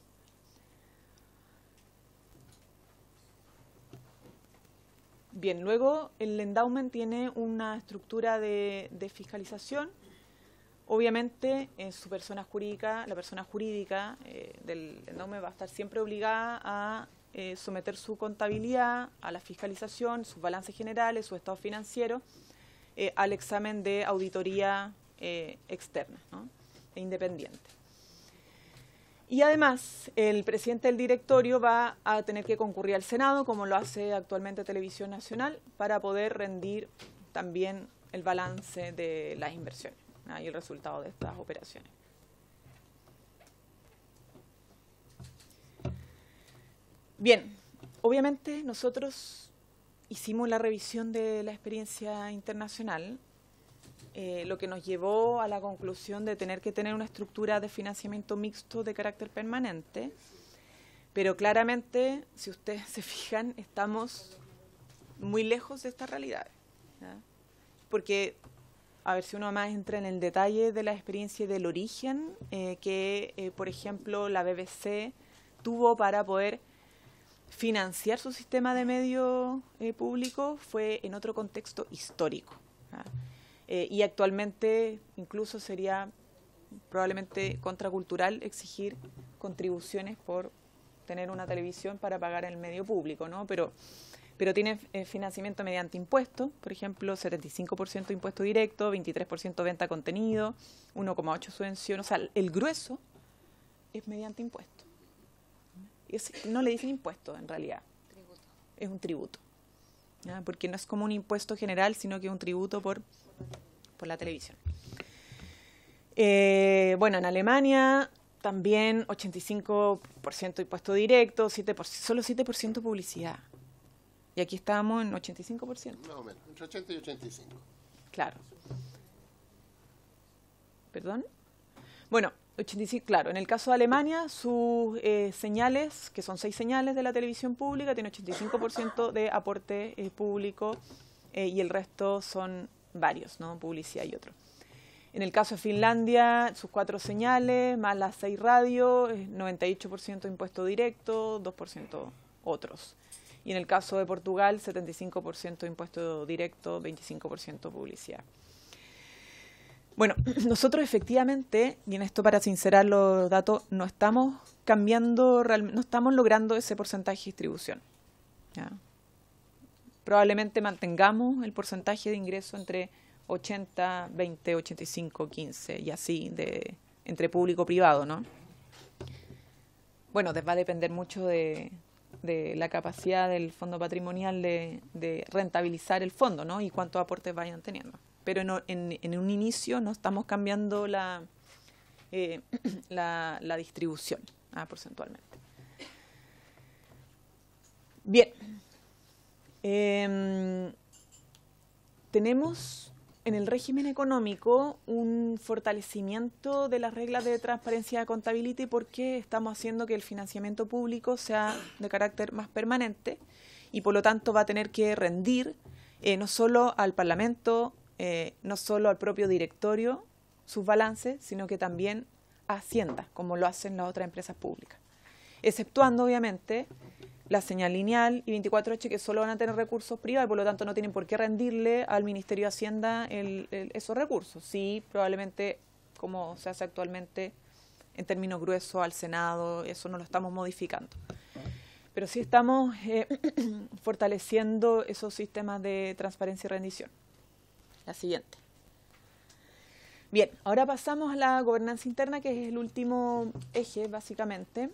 Bien, luego el endowment tiene una estructura de fiscalización. Obviamente, su persona jurídica, la persona jurídica del endowment va a estar siempre obligada a someter su contabilidad a la fiscalización, sus balances generales, su estado financiero, al examen de auditoría externa, ¿no? E independiente. Y además, el presidente del directorio va a tener que concurrir al Senado, como lo hace actualmente Televisión Nacional, para poder rendir también el balance de las inversiones, ¿no? Y el resultado de estas operaciones. Bien, obviamente nosotros hicimos la revisión de la experiencia internacional, lo que nos llevó a la conclusión de tener que tener una estructura de financiamiento mixto de carácter permanente, pero claramente, si ustedes se fijan, estamos muy lejos de esta realidad, ¿ya? Porque, a ver si uno más entra en el detalle de la experiencia y del origen que, por ejemplo, la BBC tuvo para poder financiar su sistema de medios públicos fue en otro contexto histórico. Y actualmente incluso sería probablemente contracultural exigir contribuciones por tener una televisión para pagar el medio público, ¿no? Pero tiene financiamiento mediante impuestos, por ejemplo, 75% impuesto directo, 23% venta de contenido, 1,8% subvención. O sea, el grueso es mediante impuestos. No le dicen impuesto, en realidad. Tributo. Es un tributo. ¿Ya? Porque no es como un impuesto general, sino que es un tributo por la televisión. Bueno, en Alemania también 85% impuesto directo, solo 7% publicidad. Y aquí estábamos en 85%. Más o menos, entre 80 y 85. Claro. ¿Perdón? Bueno, 85, claro. En el caso de Alemania, sus señales, que son 6 señales de la televisión pública, tiene 85% de aporte público y el resto son varios, ¿no? Publicidad y otros. En el caso de Finlandia, sus 4 señales, más las 6 radios, 98% impuesto directo, 2% otros. Y en el caso de Portugal, 75% impuesto directo, 25% publicidad. Bueno, nosotros efectivamente, y en esto para sincerar los datos, no estamos cambiando, no estamos logrando ese porcentaje de distribución. ¿Ya? Probablemente mantengamos el porcentaje de ingreso entre 80, 20, 85, 15 y así, entre público-privado, ¿no? Bueno, va a depender mucho de la capacidad del fondo patrimonial de rentabilizar el fondo, ¿no? Y cuántos aportes vayan teniendo. Pero en un inicio no estamos cambiando la distribución porcentualmente. Bien. Tenemos en el régimen económico un fortalecimiento de las reglas de transparencia de contability porque estamos haciendo que el financiamiento público sea de carácter más permanente y por lo tanto va a tener que rendir no solo al Parlamento, no solo al propio directorio sus balances, sino que también a Hacienda, como lo hacen las otras empresas públicas. Exceptuando, obviamente, la señal lineal y 24H, que solo van a tener recursos privados y por lo tanto no tienen por qué rendirle al Ministerio de Hacienda esos recursos. Sí, probablemente, como se hace actualmente, en términos gruesos, al Senado, eso no lo estamos modificando. Pero sí estamos fortaleciendo esos sistemas de transparencia y rendición. La siguiente. Bien, ahora pasamos a la gobernanza interna, que es el último eje, básicamente.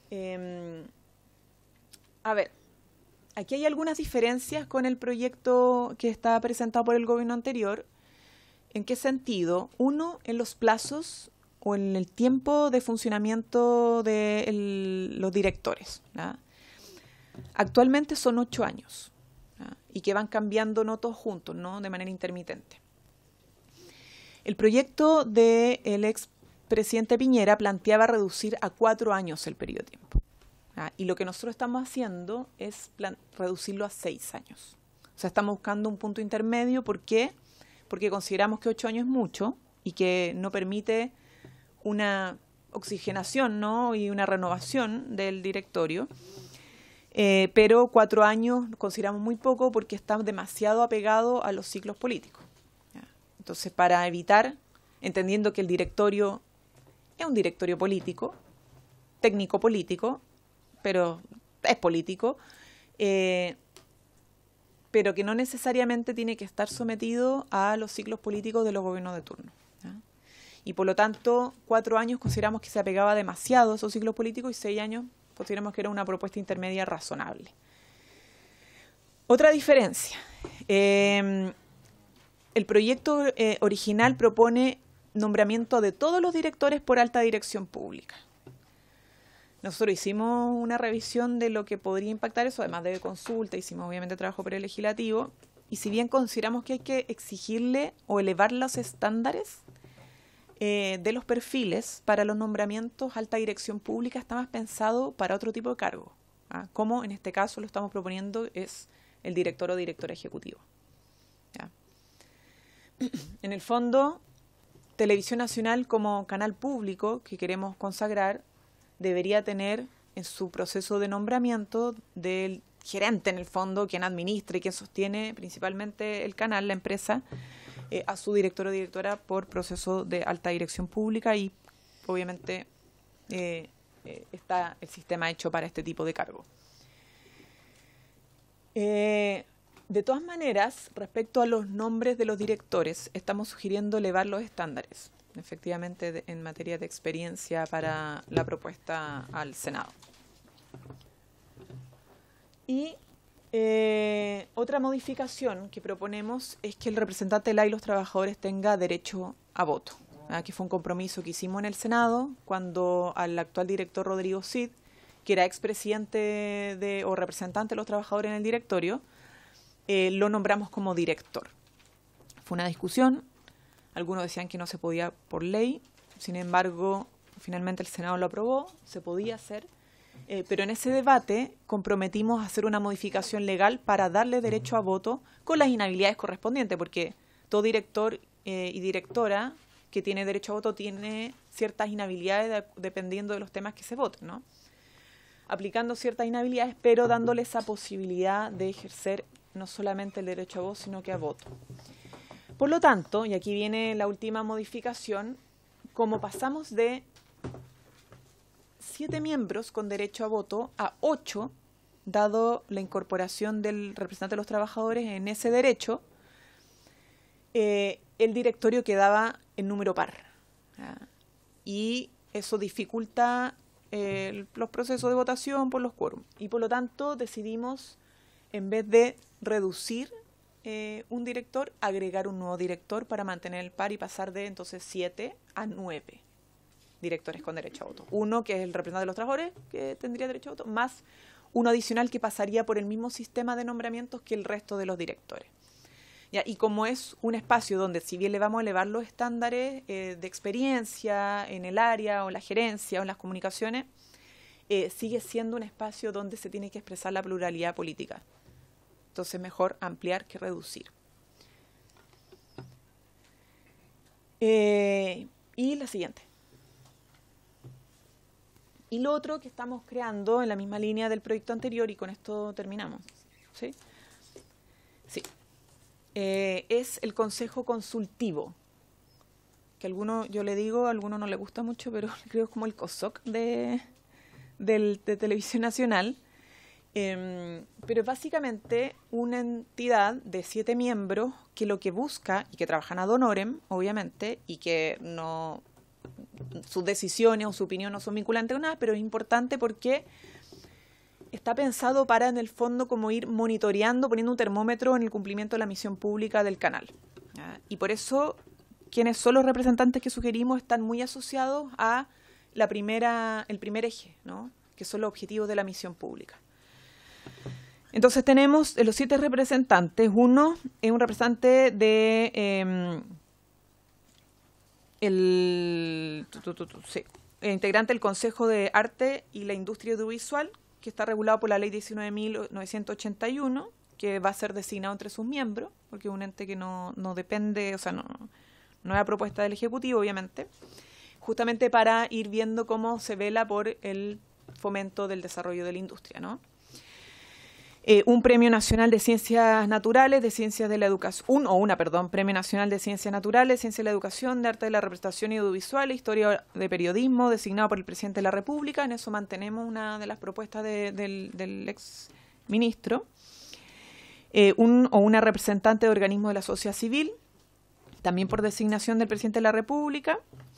A ver, aquí hay algunas diferencias con el proyecto que está presentado por el gobierno anterior. ¿En qué sentido? Uno, en los plazos o en el tiempo de funcionamiento de los directores, ¿no? Actualmente son 8 años, ¿no? Y que van cambiando no todos juntos, ¿no? De manera intermitente. El proyecto del expresidente Piñera planteaba reducir a 4 años el periodo de tiempo. Y lo que nosotros estamos haciendo es reducirlo a 6 años. O sea, estamos buscando un punto intermedio. ¿Por qué? Porque consideramos que 8 años es mucho y que no permite una oxigenación, ¿no? Y una renovación del directorio. Pero 4 años consideramos muy poco porque está demasiado apegado a los ciclos políticos. ¿Ya? Entonces, para evitar, entendiendo que el directorio es un directorio político, técnico político, pero es político, pero que no necesariamente tiene que estar sometido a los ciclos políticos de los gobiernos de turno, ¿ya? Y por lo tanto, 4 años consideramos que se apegaba demasiado a esos ciclos políticos y 6 años consideramos que era una propuesta intermedia razonable. Otra diferencia. El proyecto original propone nombramiento de todos los directores por alta dirección pública. Nosotros hicimos una revisión de lo que podría impactar eso, además de consulta, hicimos obviamente trabajo prelegislativo, y si bien consideramos que hay que exigirle o elevar los estándares de los perfiles para los nombramientos alta dirección pública, está más pensado para otro tipo de cargo, como en este caso lo estamos proponiendo es el director o directora ejecutivo. ¿Ya? En el fondo, Televisión Nacional como canal público que queremos consagrar debería tener en su proceso de nombramiento del gerente, en el fondo, quien administra y quien sostiene principalmente el canal, la empresa, a su director o directora por proceso de alta dirección pública y obviamente está el sistema hecho para este tipo de cargo. De todas maneras, respecto a los nombres de los directores, estamos sugiriendo elevar los estándares, efectivamente, en materia de experiencia para la propuesta al Senado. Y otra modificación que proponemos es que el representante de la y los trabajadores tenga derecho a voto, que fue un compromiso que hicimos en el Senado cuando al actual director Rodrigo Cid, que era expresidente o representante de los trabajadores en el directorio, lo nombramos como director. Fue una discusión, algunos decían que no se podía por ley, sin embargo, finalmente el Senado lo aprobó, se podía hacer, pero en ese debate comprometimos a hacer una modificación legal para darle derecho a voto con las inhabilidades correspondientes, porque todo director y directora que tiene derecho a voto tiene ciertas inhabilidades dependiendo de los temas que se voten, ¿no? Aplicando ciertas inhabilidades, pero dándole esa posibilidad de ejercer no solamente el derecho a voto, sino que a voto. Por lo tanto, y aquí viene la última modificación, como pasamos de 7 miembros con derecho a voto a 8, dado la incorporación del representante de los trabajadores en ese derecho, el directorio quedaba en número par. Y eso dificulta los procesos de votación por los quórum. Y por lo tanto decidimos, en vez de reducir un director, agregar un nuevo director para mantener el par y pasar de entonces 7 a 9 directores con derecho a voto. Uno que es el representante de los trabajadores, que tendría derecho a voto, más uno adicional que pasaría por el mismo sistema de nombramientos que el resto de los directores. ¿Ya? Y como es un espacio donde, si bien le vamos a elevar los estándares de experiencia en el área o en la gerencia o en las comunicaciones, sigue siendo un espacio donde se tiene que expresar la pluralidad política. Entonces, mejor ampliar que reducir. Y la siguiente. Y lo otro que estamos creando en la misma línea del proyecto anterior, y con esto terminamos, ¿sí? Sí. Es el Consejo Consultivo, que yo le digo, a algunos no le gusta mucho, pero creo que es como el COSOC de Televisión Nacional. Pero es básicamente una entidad de 7 miembros que lo que busca, y que trabajan ad honorem, obviamente, y que no sus decisiones o su opinión no son vinculantes o nada, pero es importante porque está pensado para, en el fondo, como ir monitoreando, poniendo un termómetro en el cumplimiento de la misión pública del canal. ¿Ya? Y por eso, quienes son los representantes que sugerimos están muy asociados a el primer eje, ¿no? Que son los objetivos de la misión pública. Entonces tenemos los 7 representantes. Uno es un representante de integrante del Consejo de Arte y la Industria Audiovisual, que está regulado por la Ley 19.981, que va a ser designado entre sus miembros, porque es un ente que no depende, o sea, no es la propuesta del Ejecutivo, obviamente, justamente para ir viendo cómo se vela por el fomento del desarrollo de la industria, ¿no? Un Premio Nacional de Ciencias Naturales, de Ciencias de la Educación, Premio Nacional de Ciencias Naturales, Ciencias de la Educación, de Arte de la Representación y Audiovisual, Historia de Periodismo, designado por el Presidente de la República. En eso mantenemos una de las propuestas del ex ministro. Una representante de organismo de la sociedad civil, también por designación del Presidente de la República.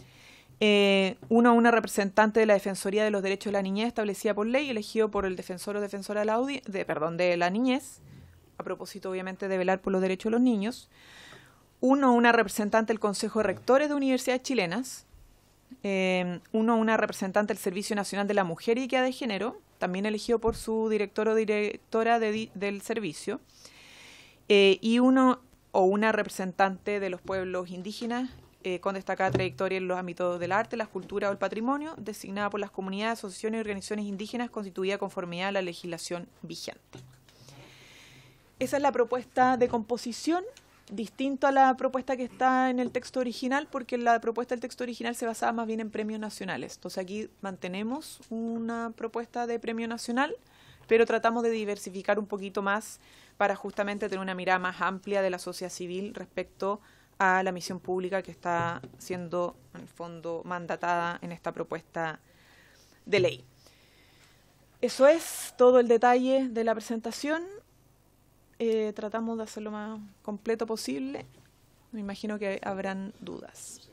Una representante de la Defensoría de los Derechos de la Niñez establecida por ley, elegido por el defensor o defensora de la niñez, a propósito obviamente de velar por los derechos de los niños. Una representante del Consejo de Rectores de Universidades Chilenas. Una representante del Servicio Nacional de la Mujer y Equidad de Género, también elegido por su director o directora del servicio. Y una representante de los pueblos indígenas, con destacada trayectoria en los ámbitos del arte, la cultura o el patrimonio, designada por las comunidades, asociaciones y organizaciones indígenas, constituida conformidad a la legislación vigente. Esa es la propuesta de composición. distinto a la propuesta que está en el texto original, porque la propuesta del texto original se basaba más bien en premios nacionales. Entonces aquí mantenemos una propuesta de premio nacional, pero tratamos de diversificar un poquito más para justamente tener una mirada más amplia de la sociedad civil respecto a la misión pública que está siendo, en el fondo, mandatada en esta propuesta de ley. Eso es todo el detalle de la presentación. Tratamos de hacerlo lo más completo posible. Me imagino que habrán dudas.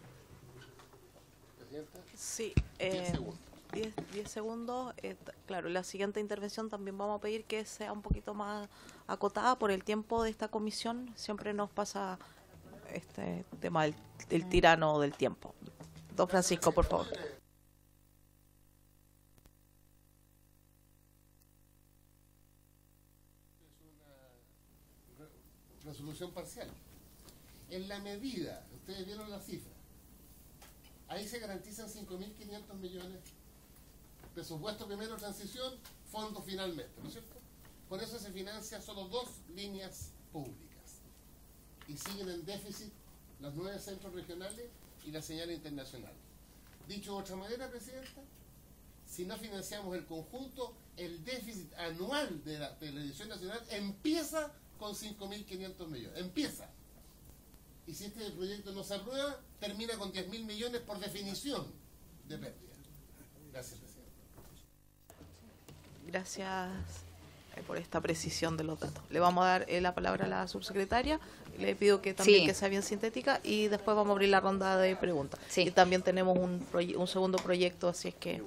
Sí, 10 segundos. Claro, la siguiente intervención también vamos a pedir que sea un poquito más acotada por el tiempo de esta comisión. Siempre nos pasa este tema del tirano del tiempo. Don Francisco, por favor. Resolución parcial. En la medida, ustedes vieron la cifra, ahí se garantizan 5.500 millones, presupuesto primero, transición, fondo finalmente, ¿no es cierto? Por eso se financia solo 2 líneas públicas y siguen en déficit los 9 centros regionales y la señal internacional. Dicho de otra manera, Presidenta, si no financiamos el conjunto, el déficit anual de la televisión nacional empieza con 5.500 millones. Empieza. Y si este proyecto no se aprueba, termina con 10.000 millones por definición de pérdida. Gracias, Presidente. Gracias por esta precisión de los datos. Le vamos a dar la palabra a la subsecretaria. Le pido que también que sea bien sintética y después vamos a abrir la ronda de preguntas. Sí. Y también tenemos un segundo proyecto, así es que...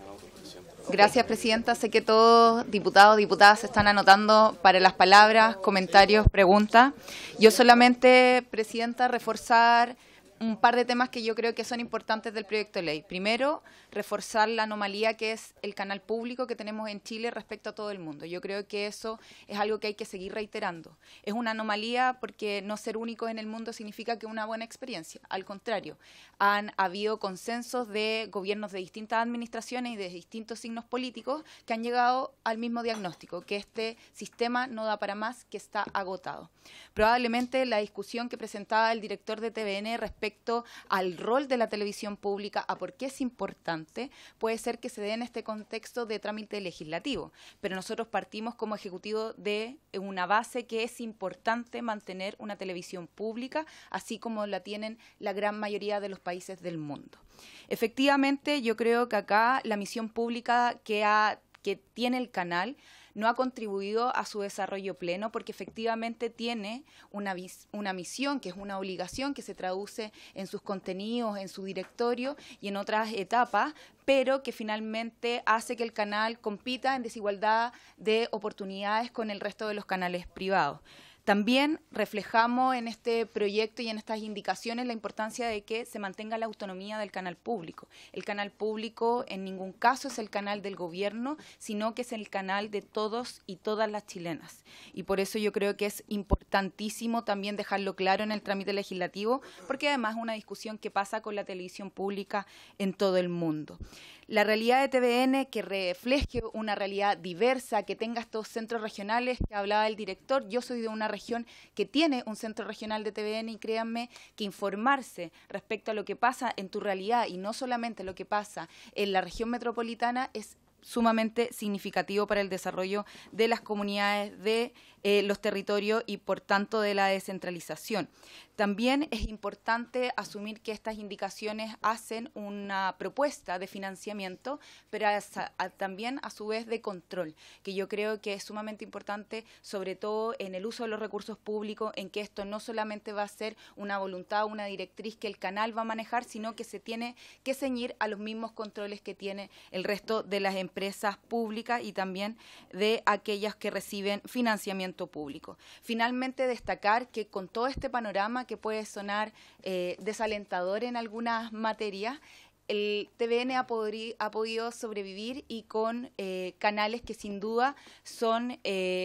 Gracias, Presidenta. Sé que todos, diputados, diputadas, se están anotando para las palabras, comentarios, preguntas. Yo solamente, Presidenta, reforzar un par de temas que yo creo que son importantes del proyecto de ley. Primero, reforzar la anomalía que es el canal público que tenemos en Chile respecto a todo el mundo. Yo creo que eso es algo que hay que seguir reiterando. Es una anomalía porque no ser únicos en el mundo significa que es una buena experiencia. Al contrario, han habido consensos de gobiernos de distintas administraciones y de distintos signos políticos que han llegado al mismo diagnóstico, que este sistema no da para más, que está agotado. Probablemente la discusión que presentaba el director de TVN respecto al rol de la televisión pública, a por qué es importante, puede ser que se dé en este contexto de trámite legislativo, pero nosotros partimos como Ejecutivo de una base que es importante mantener una televisión pública, así como la tienen la gran mayoría de los países del mundo. Efectivamente, yo creo que acá la misión pública que tiene el canal no ha contribuido a su desarrollo pleno porque efectivamente tiene una misión, que es una obligación que se traduce en sus contenidos, en su directorio y en otras etapas, pero que finalmente hace que el canal compita en desigualdad de oportunidades con el resto de los canales privados. También reflejamos en este proyecto y en estas indicaciones la importancia de que se mantenga la autonomía del canal público. El canal público en ningún caso es el canal del gobierno, sino que es el canal de todos y todas las chilenas. Y por eso yo creo que es importantísimo también dejarlo claro en el trámite legislativo, porque además es una discusión que pasa con la televisión pública en todo el mundo. La realidad de TVN que refleje una realidad diversa, que tenga estos centros regionales que hablaba el director. Yo soy de una región que tiene un centro regional de TVN y créanme que informarse respecto a lo que pasa en tu realidad y no solamente lo que pasa en la región metropolitana es sumamente significativo para el desarrollo de las comunidades, de los territorios y por tanto de la descentralización. También es importante asumir que estas indicaciones hacen una propuesta de financiamiento, pero también a su vez de control, que yo creo que es sumamente importante, sobre todo en el uso de los recursos públicos, en que esto no solamente va a ser una voluntad, una directriz que el canal va a manejar, sino que se tiene que ceñir a los mismos controles que tiene el resto de las empresas públicas y también de aquellas que reciben financiamiento público. Finalmente, destacar que con todo este panorama que puede sonar desalentador en algunas materias, el TVN ha podido sobrevivir y con canales que sin duda son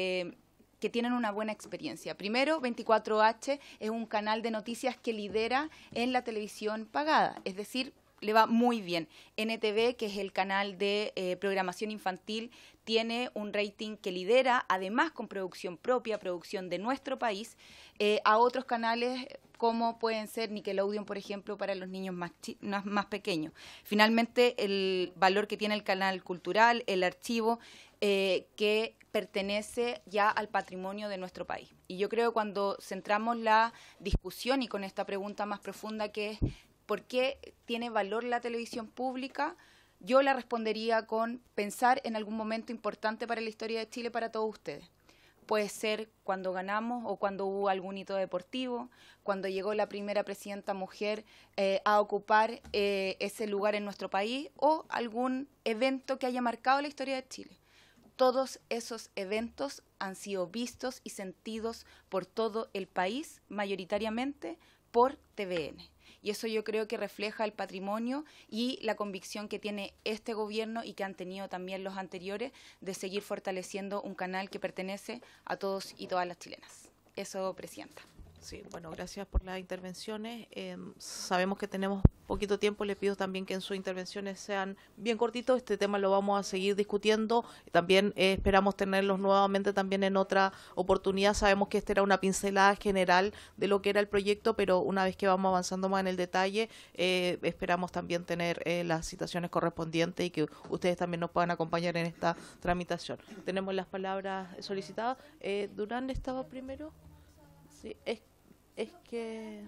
que tienen una buena experiencia. Primero, 24H es un canal de noticias que lidera en la televisión pagada, es decir, le va muy bien. NTV, que es el canal de programación infantil, tiene un rating que lidera, además con producción propia, producción de nuestro país, a otros canales como pueden ser Nickelodeon, por ejemplo, para los niños más pequeños. Finalmente, el valor que tiene el canal cultural, el archivo, que pertenece ya al patrimonio de nuestro país. Y yo creo que cuando centramos la discusión y con esta pregunta más profunda que es ¿por qué tiene valor la televisión pública? Yo la respondería con pensar en algún momento importante para la historia de Chile para todos ustedes. Puede ser cuando ganamos o cuando hubo algún hito deportivo, cuando llegó la primera presidenta mujer a ocupar ese lugar en nuestro país o algún evento que haya marcado la historia de Chile. Todos esos eventos han sido vistos y sentidos por todo el país, mayoritariamente por TVN. Y eso yo creo que refleja el patrimonio y la convicción que tiene este gobierno y que han tenido también los anteriores de seguir fortaleciendo un canal que pertenece a todos y todas las chilenas. Eso, Presidenta. Sí, bueno, gracias por las intervenciones. Sabemos que tenemos poquito tiempo, le pido también que en sus intervenciones sean bien cortitos. Este tema lo vamos a seguir discutiendo. También esperamos tenerlos nuevamente también en otra oportunidad. Sabemos que esta era una pincelada general de lo que era el proyecto, pero una vez que vamos avanzando más en el detalle, esperamos también tener las citaciones correspondientes y que ustedes también nos puedan acompañar en esta tramitación. Tenemos las palabras solicitadas. Durán estaba primero. Sí, es que...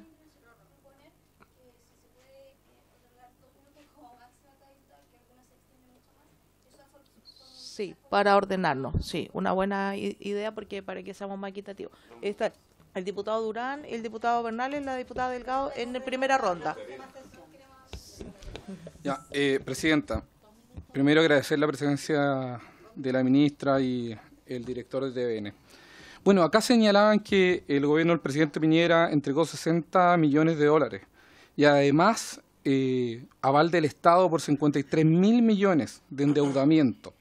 Sí, para ordenarnos, sí, una buena idea porque para que seamos más equitativos. Está el diputado Durán, el diputado Bernales, la diputada Delgado en la primera ronda. Ya, Presidenta, primero agradecer la presencia de la ministra y el director de TVN. Bueno, acá señalaban que el gobierno del presidente Piñera entregó 60 millones de dólares y además aval del Estado por 53.000 millones de endeudamiento.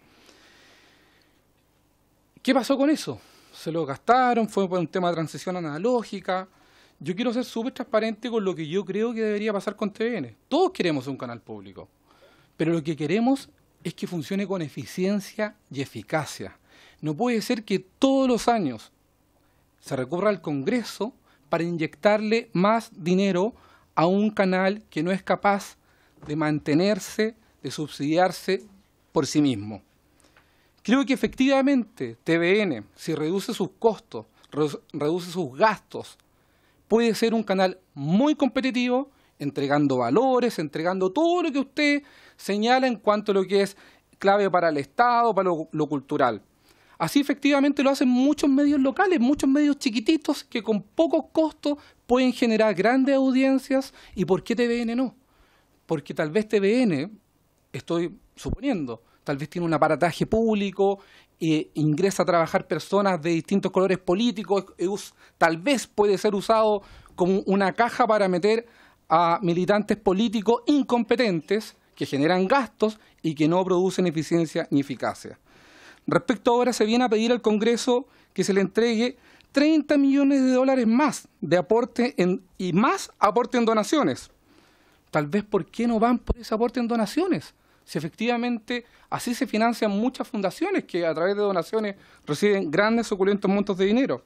¿Qué pasó con eso? ¿Se lo gastaron? ¿Fue por un tema de transición analógica? Yo quiero ser súper transparente con lo que yo creo que debería pasar con TVN. Todos queremos un canal público, pero lo que queremos es que funcione con eficiencia y eficacia. No puede ser que todos los años se recurra al Congreso para inyectarle más dinero a un canal que no es capaz de mantenerse, de subsidiarse por sí mismo. Creo que efectivamente TVN, si reduce sus costos, reduce sus gastos, puede ser un canal muy competitivo, entregando valores, entregando todo lo que usted señala en cuanto a lo que es clave para el Estado, para lo cultural. Así efectivamente lo hacen muchos medios locales, muchos medios chiquititos que con pocos costos pueden generar grandes audiencias. ¿Y por qué TVN no? Porque tal vez TVN, estoy suponiendo, tal vez tiene un aparataje público, ingresa a trabajar personas de distintos colores políticos, tal vez puede ser usado como una caja para meter a militantes políticos incompetentes que generan gastos y que no producen eficiencia ni eficacia. Respecto ahora se viene a pedir al Congreso que se le entregue 30 millones de dólares más de aporte y más aporte en donaciones. Tal vez, ¿por qué no van por ese aporte en donaciones? Si efectivamente así se financian muchas fundaciones que a través de donaciones reciben grandes suculentos montos de dinero.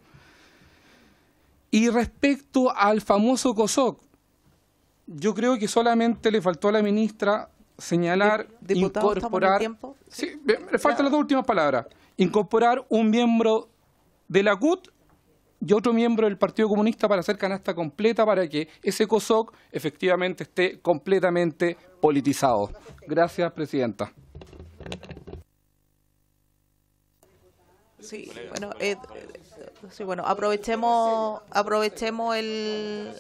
Y respecto al famoso COSOC, yo creo que solamente le faltó a la ministra señalar, Diputado, incorporar... ¿estamos en Sí, me faltan las dos últimas palabras. Incorporar un miembro de la CUT y otro miembro del Partido Comunista para hacer canasta completa para que ese COSOC efectivamente esté completamente politizado. Gracias, Presidenta. Sí, bueno, aprovechemos el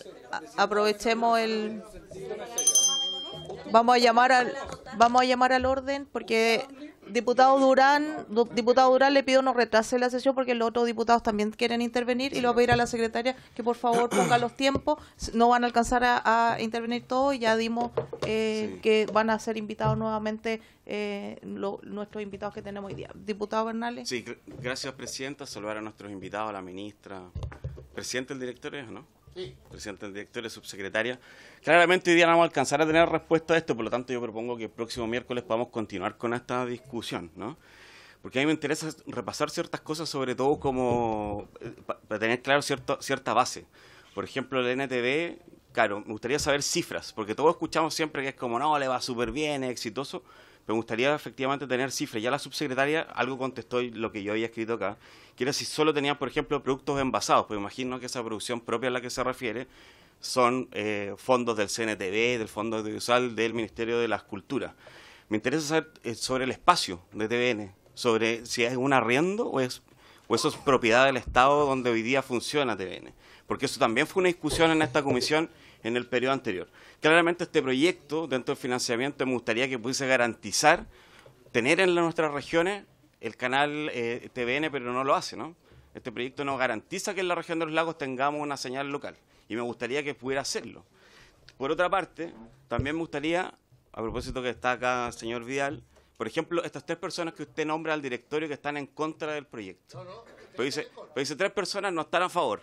vamos a llamar al orden porque diputado Durán le pido no retrase la sesión porque los otros diputados también quieren intervenir y le voy a pedir a la secretaria que por favor ponga los tiempos. No van a alcanzar a intervenir todos y ya dimos que van a ser invitados nuevamente nuestros invitados que tenemos hoy día. Diputado Bernales. Sí, gracias, Presidenta. Saludar a nuestros invitados, a la ministra, presidente del directorio, ¿no? Presidente del directorio, subsecretaria. Claramente hoy día no vamos a alcanzar a tener respuesta a esto, por lo tanto yo propongo que el próximo miércoles podamos continuar con esta discusión, ¿no? Porque a mí me interesa repasar ciertas cosas, sobre todo como para tener claro cierta base. Por ejemplo, el NTV, claro, me gustaría saber cifras, porque todos escuchamos siempre que es como, no, le va súper bien, es exitoso, pero me gustaría efectivamente tener cifras. Ya la subsecretaria algo contestó lo que yo había escrito acá, que era si solo tenían, por ejemplo, productos envasados, pues imagino que esa producción propia a la que se refiere son fondos del CNTV, del Fondo Audiovisual, del Ministerio de las Culturas. Me interesa saber sobre el espacio de TVN, sobre si es un arriendo o eso es propiedad del Estado donde hoy día funciona TVN. Porque eso también fue una discusión en esta comisión en el periodo anterior. Claramente este proyecto, dentro del financiamiento, me gustaría que pudiese garantizar tener en nuestras regiones el canal TVN, pero no lo hace, ¿no? Este proyecto no garantiza que en la región de los lagos tengamos una señal local, y me gustaría que pudiera hacerlo. Por otra parte, también me gustaría, a propósito que está acá el señor Vidal, por ejemplo, estas 3 personas que usted nombra al directorio que están en contra del proyecto. Pero dice 3 personas no están a favor.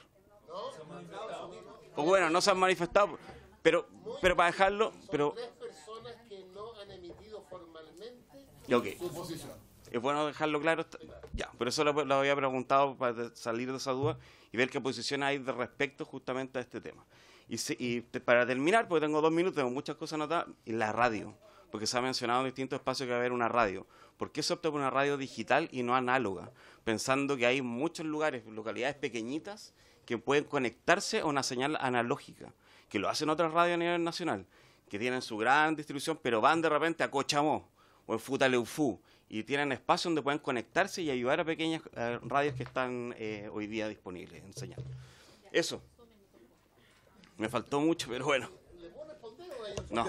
O bueno, no se han manifestado, pero para dejarlo, pero 3 personas que no han emitido formalmente okay. su posición. Es bueno dejarlo claro, ya, pero eso lo había preguntado para salir de esa duda y ver qué posición hay de respecto justamente a este tema. Y para terminar, porque tengo 2 minutos, tengo muchas cosas anotadas, y la radio, porque se ha mencionado en distintos espacios que va a haber una radio. ¿Por qué se opta por una radio digital y no análoga? Pensando que hay muchos lugares, localidades pequeñitas, que pueden conectarse a una señal analógica, que lo hacen otras radios a nivel nacional, que tienen su gran distribución, pero van de repente a Cochamó o en Futaleufú, y tienen espacio donde pueden conectarse y ayudar a pequeñas radios que están hoy día disponibles en señal. Eso. Me faltó mucho, pero bueno. No.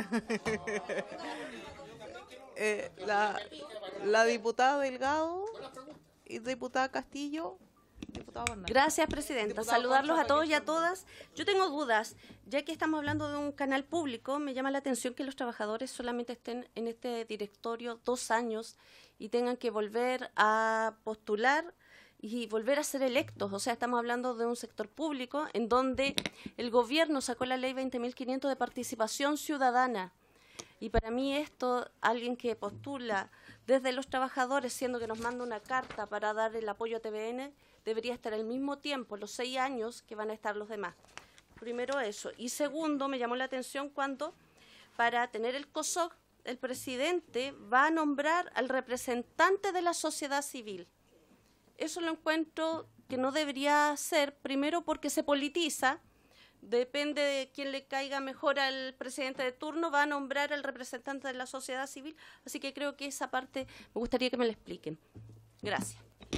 La diputada Delgado y diputada Castillo. Gracias, presidenta. Saludarlos a todos y a todas. Yo tengo dudas, ya que estamos hablando de un canal público, me llama la atención que los trabajadores solamente estén en este directorio 2 años y tengan que volver a postular y volver a ser electos. O sea, estamos hablando de un sector público en donde el gobierno sacó la ley 20.500 de participación ciudadana. Y para mí esto, alguien que postula desde los trabajadores, siendo que nos manda una carta para dar el apoyo a TVN, debería estar al mismo tiempo, los 6 años que van a estar los demás. Primero eso. Y segundo, me llamó la atención cuando, para tener el COSOC, el presidente va a nombrar al representante de la sociedad civil. Eso lo encuentro que no debería ser, primero porque se politiza, depende de quién le caiga mejor al presidente de turno, va a nombrar al representante de la sociedad civil, así que creo que esa parte me gustaría que me la expliquen. Gracias.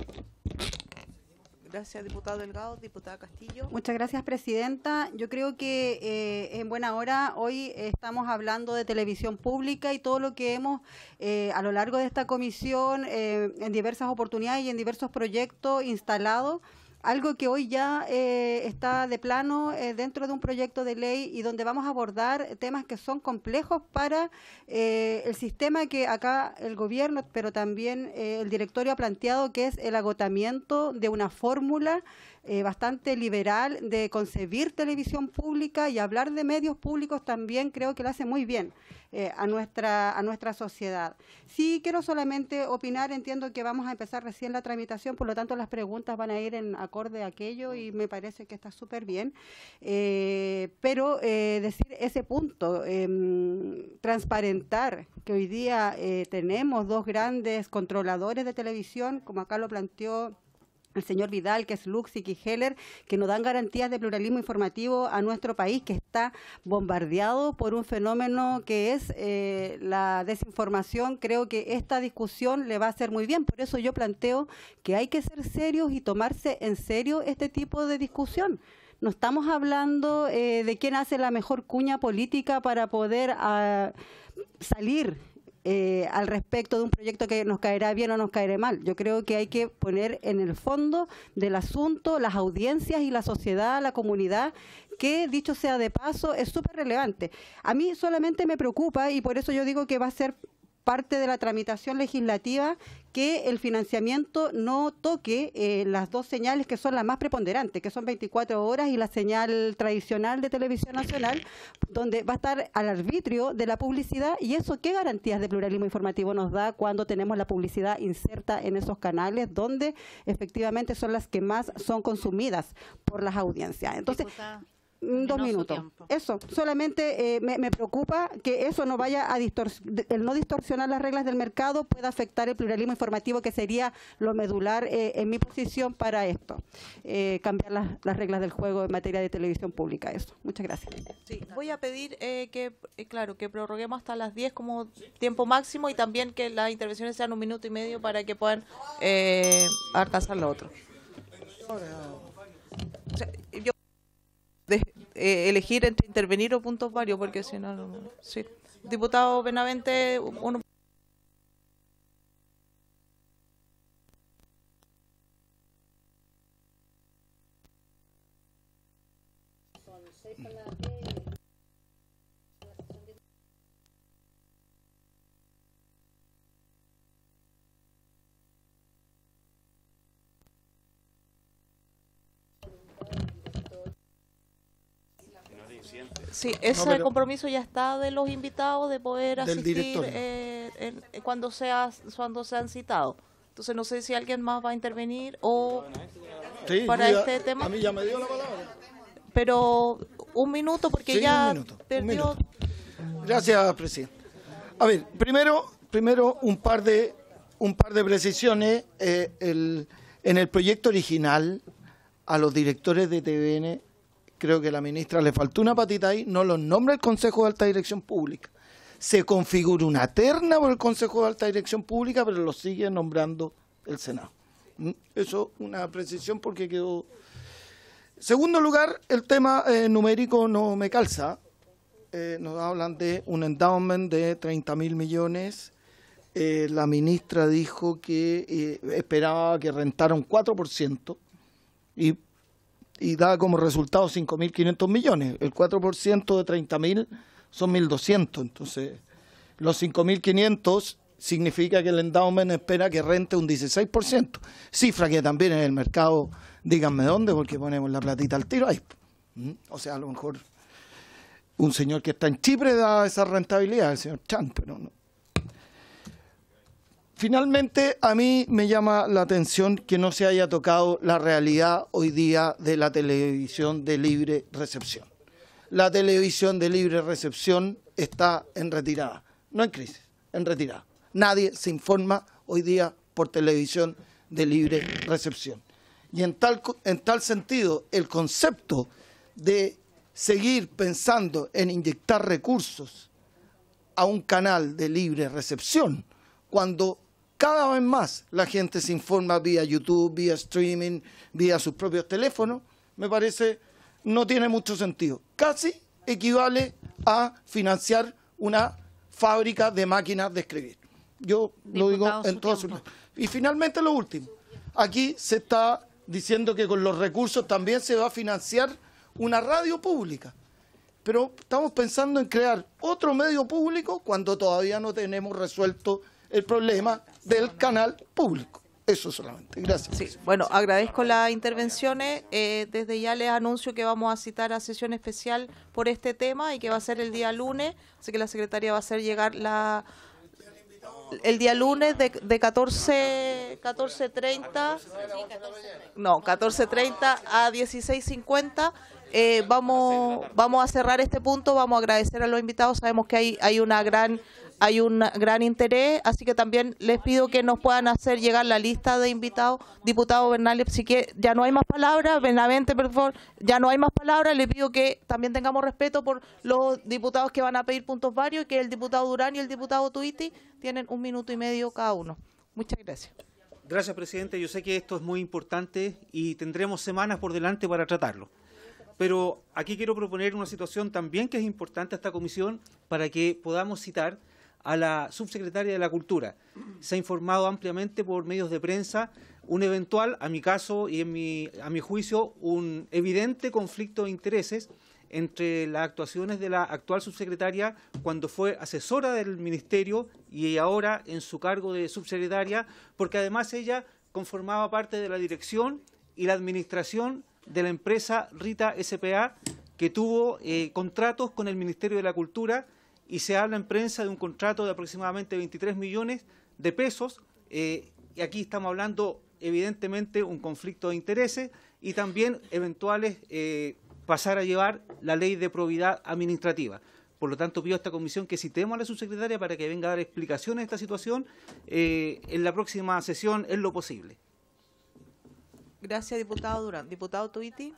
Gracias, diputado Delgado. Diputada Castillo. Muchas gracias, presidenta. Yo creo que en buena hora hoy estamos hablando de televisión pública y todo lo que hemos a lo largo de esta comisión en diversas oportunidades y en diversos proyectos instalado. Algo que hoy ya está de plano dentro de un proyecto de ley y donde vamos a abordar temas que son complejos para el sistema que acá el gobierno, pero también el directorio ha planteado, que es el agotamiento de una fórmula bastante liberal de concebir televisión pública y hablar de medios públicos también creo que lo hace muy bien a nuestra sociedad. Sí, quiero solamente opinar, entiendo que vamos a empezar recién la tramitación, por lo tanto las preguntas van a ir en acorde a aquello y me parece que está súper bien, pero decir ese punto, transparentar que hoy día tenemos 2 grandes controladores de televisión, como acá lo planteó el señor Vidal, que es Luxic y Heller, que nos dan garantías de pluralismo informativo a nuestro país, que está bombardeado por un fenómeno que es la desinformación. Creo que esta discusión le va a hacer muy bien, por eso yo planteo que hay que ser serios y tomarse en serio este tipo de discusión. No estamos hablando de quién hace la mejor cuña política para poder salir al respecto de un proyecto que nos caerá bien o nos caerá mal. Yo creo que hay que poner en el fondo del asunto las audiencias y la sociedad, la comunidad, que dicho sea de paso es súper relevante. A mí solamente me preocupa, y por eso yo digo que va a ser parte de la tramitación legislativa que el financiamiento no toque las dos señales que son las más preponderantes, que son 24 horas y la señal tradicional de Televisión Nacional, donde va a estar al arbitrio de la publicidad. ¿Y eso qué garantías de pluralismo informativo nos da cuando tenemos la publicidad inserta en esos canales, donde efectivamente son las que más son consumidas por las audiencias? Entonces, dos minutos. Eso, solamente me preocupa que eso no vaya a el no distorsionar las reglas del mercado pueda afectar el pluralismo informativo, que sería lo medular en mi posición para esto. Cambiar las reglas del juego en materia de televisión pública. Eso. Muchas gracias. Sí, voy a pedir que prorroguemos hasta las 10 como tiempo máximo, y también que las intervenciones sean 1 minuto y medio para que puedan alcanzar lo otro. O sea, yo elegir entre intervenir o puntos varios, porque si no, sí. Diputado Benavente, uno. Sí, ese compromiso ya está de los invitados de poder asistir cuando sean citados. Entonces no sé si alguien más va a intervenir o para este tema. A mí ya me dio la palabra. Pero 1 minuto, porque sí, ya perdió. Gracias, presidente. A ver, primero un par de precisiones. En el proyecto original, a los directores de TVN, creo que a la ministra le faltó una patita ahí, no los nombra el Consejo de Alta Dirección Pública. Se configura una terna por el Consejo de Alta Dirección Pública, pero lo sigue nombrando el Senado. Eso, una precisión porque quedó. Segundo lugar, el tema numérico no me calza. Nos hablan de un endowment de 30.000 millones. La ministra dijo que esperaba que rentara un 4% y da como resultado 5.500 millones. El 4% de 30.000 son 1.200. Entonces, los 5.500 significa que el endowment espera que rente un 16%. Cifra que también en el mercado, díganme dónde, porque ponemos la platita al tiro ahí. O sea, a lo mejor un señor que está en Chipre da esa rentabilidad, el señor Chan, pero no. Finalmente, a mí me llama la atención que no se haya tocado la realidad hoy día de la televisión de libre recepción. La televisión de libre recepción está en retirada, no en crisis, en retirada. Nadie se informa hoy día por televisión de libre recepción. Y en tal sentido, el concepto de seguir pensando en inyectar recursos a un canal de libre recepción, cuando cada vez más la gente se informa vía YouTube, vía streaming, vía sus propios teléfonos, me parece no tiene mucho sentido. Casi equivale a financiar una fábrica de máquinas de escribir. Yo lo digo en todas sus... Y finalmente lo último. Aquí se está diciendo que con los recursos también se va a financiar una radio pública. Pero estamos pensando en crear otro medio público cuando todavía no tenemos resuelto el problema del canal público. Eso solamente. Gracias. Sí, bueno, agradezco las intervenciones. Desde ya les anuncio que vamos a citar a sesión especial por este tema y que va a ser el día lunes. Así que la secretaria va a hacer llegar el día lunes de 14:30 a 16:50. Vamos a cerrar este punto. Vamos a agradecer a los invitados. Sabemos que hay un gran interés, así que también les pido que nos puedan hacer llegar la lista de invitados. Diputado Bernal, si que ya no hay más palabras, Benavente, por favor, ya no hay más palabras. Le pido que también tengamos respeto por los diputados que van a pedir puntos varios, que el diputado Durán y el diputado Tuiti tienen 1 minuto y medio cada uno. Muchas gracias. Gracias, presidente. Yo sé que esto es muy importante y tendremos semanas por delante para tratarlo. Pero aquí quiero proponer una situación también que es importante a esta comisión para que podamos citar a la subsecretaria de la Cultura. Se ha informado ampliamente por medios de prensa un eventual, a mi caso y a mi juicio, un evidente conflicto de intereses entre las actuaciones de la actual subsecretaria cuando fue asesora del ministerio y ahora en su cargo de subsecretaria, porque además ella conformaba parte de la dirección y la administración de la empresa Rita S.p.A., que tuvo contratos con el Ministerio de la Cultura, y se habla en prensa de un contrato de aproximadamente 23 millones de pesos, y aquí estamos hablando evidentemente un conflicto de intereses y también eventuales pasar a llevar la ley de probidad administrativa. Por lo tanto, pido a esta comisión que citemos a la subsecretaria para que venga a dar explicaciones de esta situación en la próxima sesión en lo posible. Gracias, diputado Durán. Diputado Tuiti.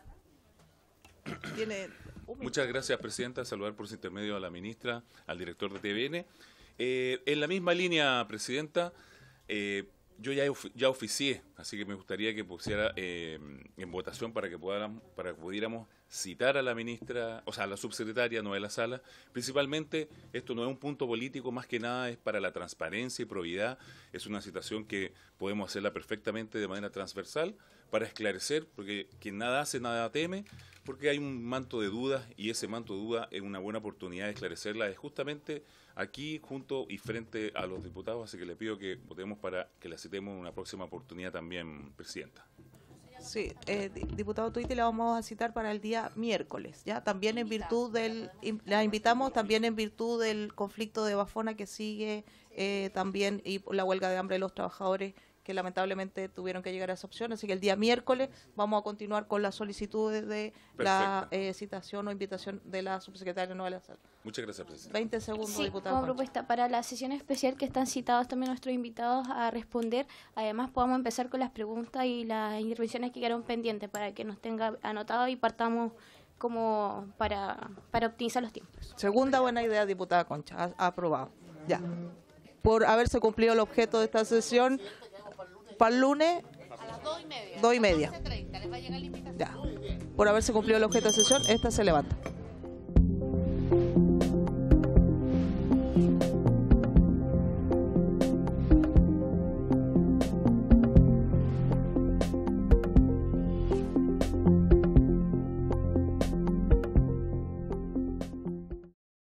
Muchas gracias, presidenta. Saludar por su intermedio a la ministra, al director de TVN. En la misma línea, presidenta, yo ya oficié, así que me gustaría que pusiera en votación para que pudiéramos citar a la ministra, o sea, a la subsecretaria Noela Salas. Principalmente, esto no es un punto político, más que nada es para la transparencia y probidad. Es una situación que podemos hacerla perfectamente de manera transversal para esclarecer, porque quien nada hace, nada teme, porque hay un manto de dudas y ese manto de dudas es una buena oportunidad de esclarecerla, es justamente aquí junto y frente a los diputados, así que le pido que votemos para que la citemos en una próxima oportunidad también, presidenta. Sí, diputado Tuiti, la vamos a citar para el día miércoles, ¿ya? También en virtud la invitamos también en virtud del conflicto de Bafona que sigue también, y la huelga de hambre de los trabajadores que lamentablemente tuvieron que llegar a esa opción, así que el día miércoles vamos a continuar con las solicitudes de la citación o invitación de la subsecretaria Noela Salas. Muchas gracias, presidenta. 20 segundos, sí, diputado. Como propuesta para la sesión especial que están citados también nuestros invitados a responder, además podamos empezar con las preguntas y las intervenciones que quedaron pendientes para que nos tenga anotado y partamos como para optimizar los tiempos. Segunda buena idea, diputada Concha, aprobado. Ya. Por haberse cumplido el objeto de esta sesión, para el lunes a las 2:30. 2:30. Ya. Por haberse cumplido el objeto de sesión, esta se levanta.